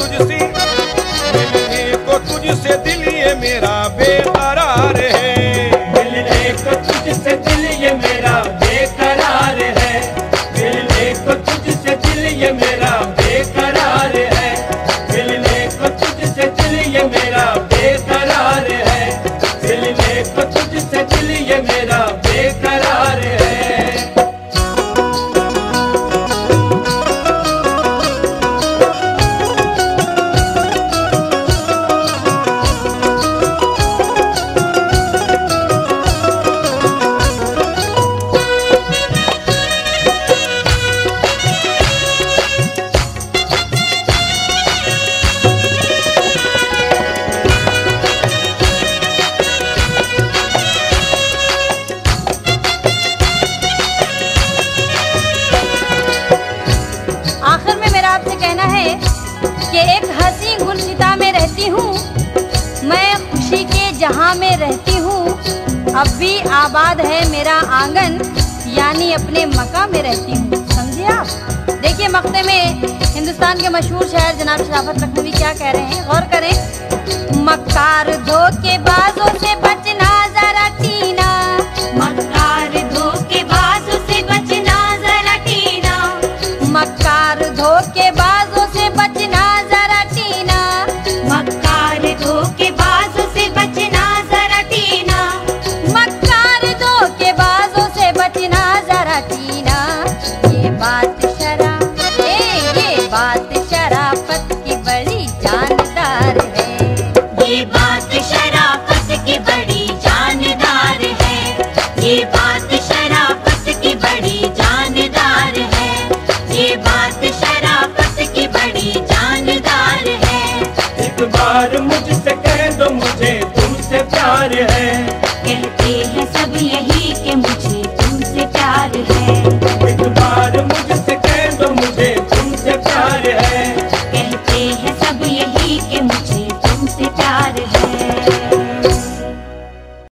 को तुझसे दिल ये मेरा बेकरार है, मिलने को तुझसे दिल ये मेरा बेकरार है, मिलने को तुझसे दिल ये मेरा बेकरार है, मिलने को तुझसे दिल ये मेरा बेकरार है, मिलने को तुझसे दिल ये मेरा बेकरार है। आखिर में मेरा आपसे कहना है कि एक हंसी गुलसिता में रहती हूँ मैं, खुशी के जहाँ में रहती हूँ। अब भी आबाद है मेरा आंगन, यानी अपने मका में रहती हूँ, समझे आप? देखिए मक्ते में हिंदुस्तान के मशहूर शायर जनाब शराफत लखनवी क्या कह रहे हैं, गौर करें। मक्कार धोखेबाजों से बचना जरा टीना, मक्कार धोखेबाजों से बचना जरा टीना, मक्कार धोखेबाजों से बचना जरा टीना, मक्कार धोखेबाजों से बचना जरा टीना, मक्कार धोखेबाजों से बचना जरा टीना। ये बात शर्म एक बार मुझसे कह दो मुझे तुमसे प्यार है। कहते हैं सब यही कि मुझे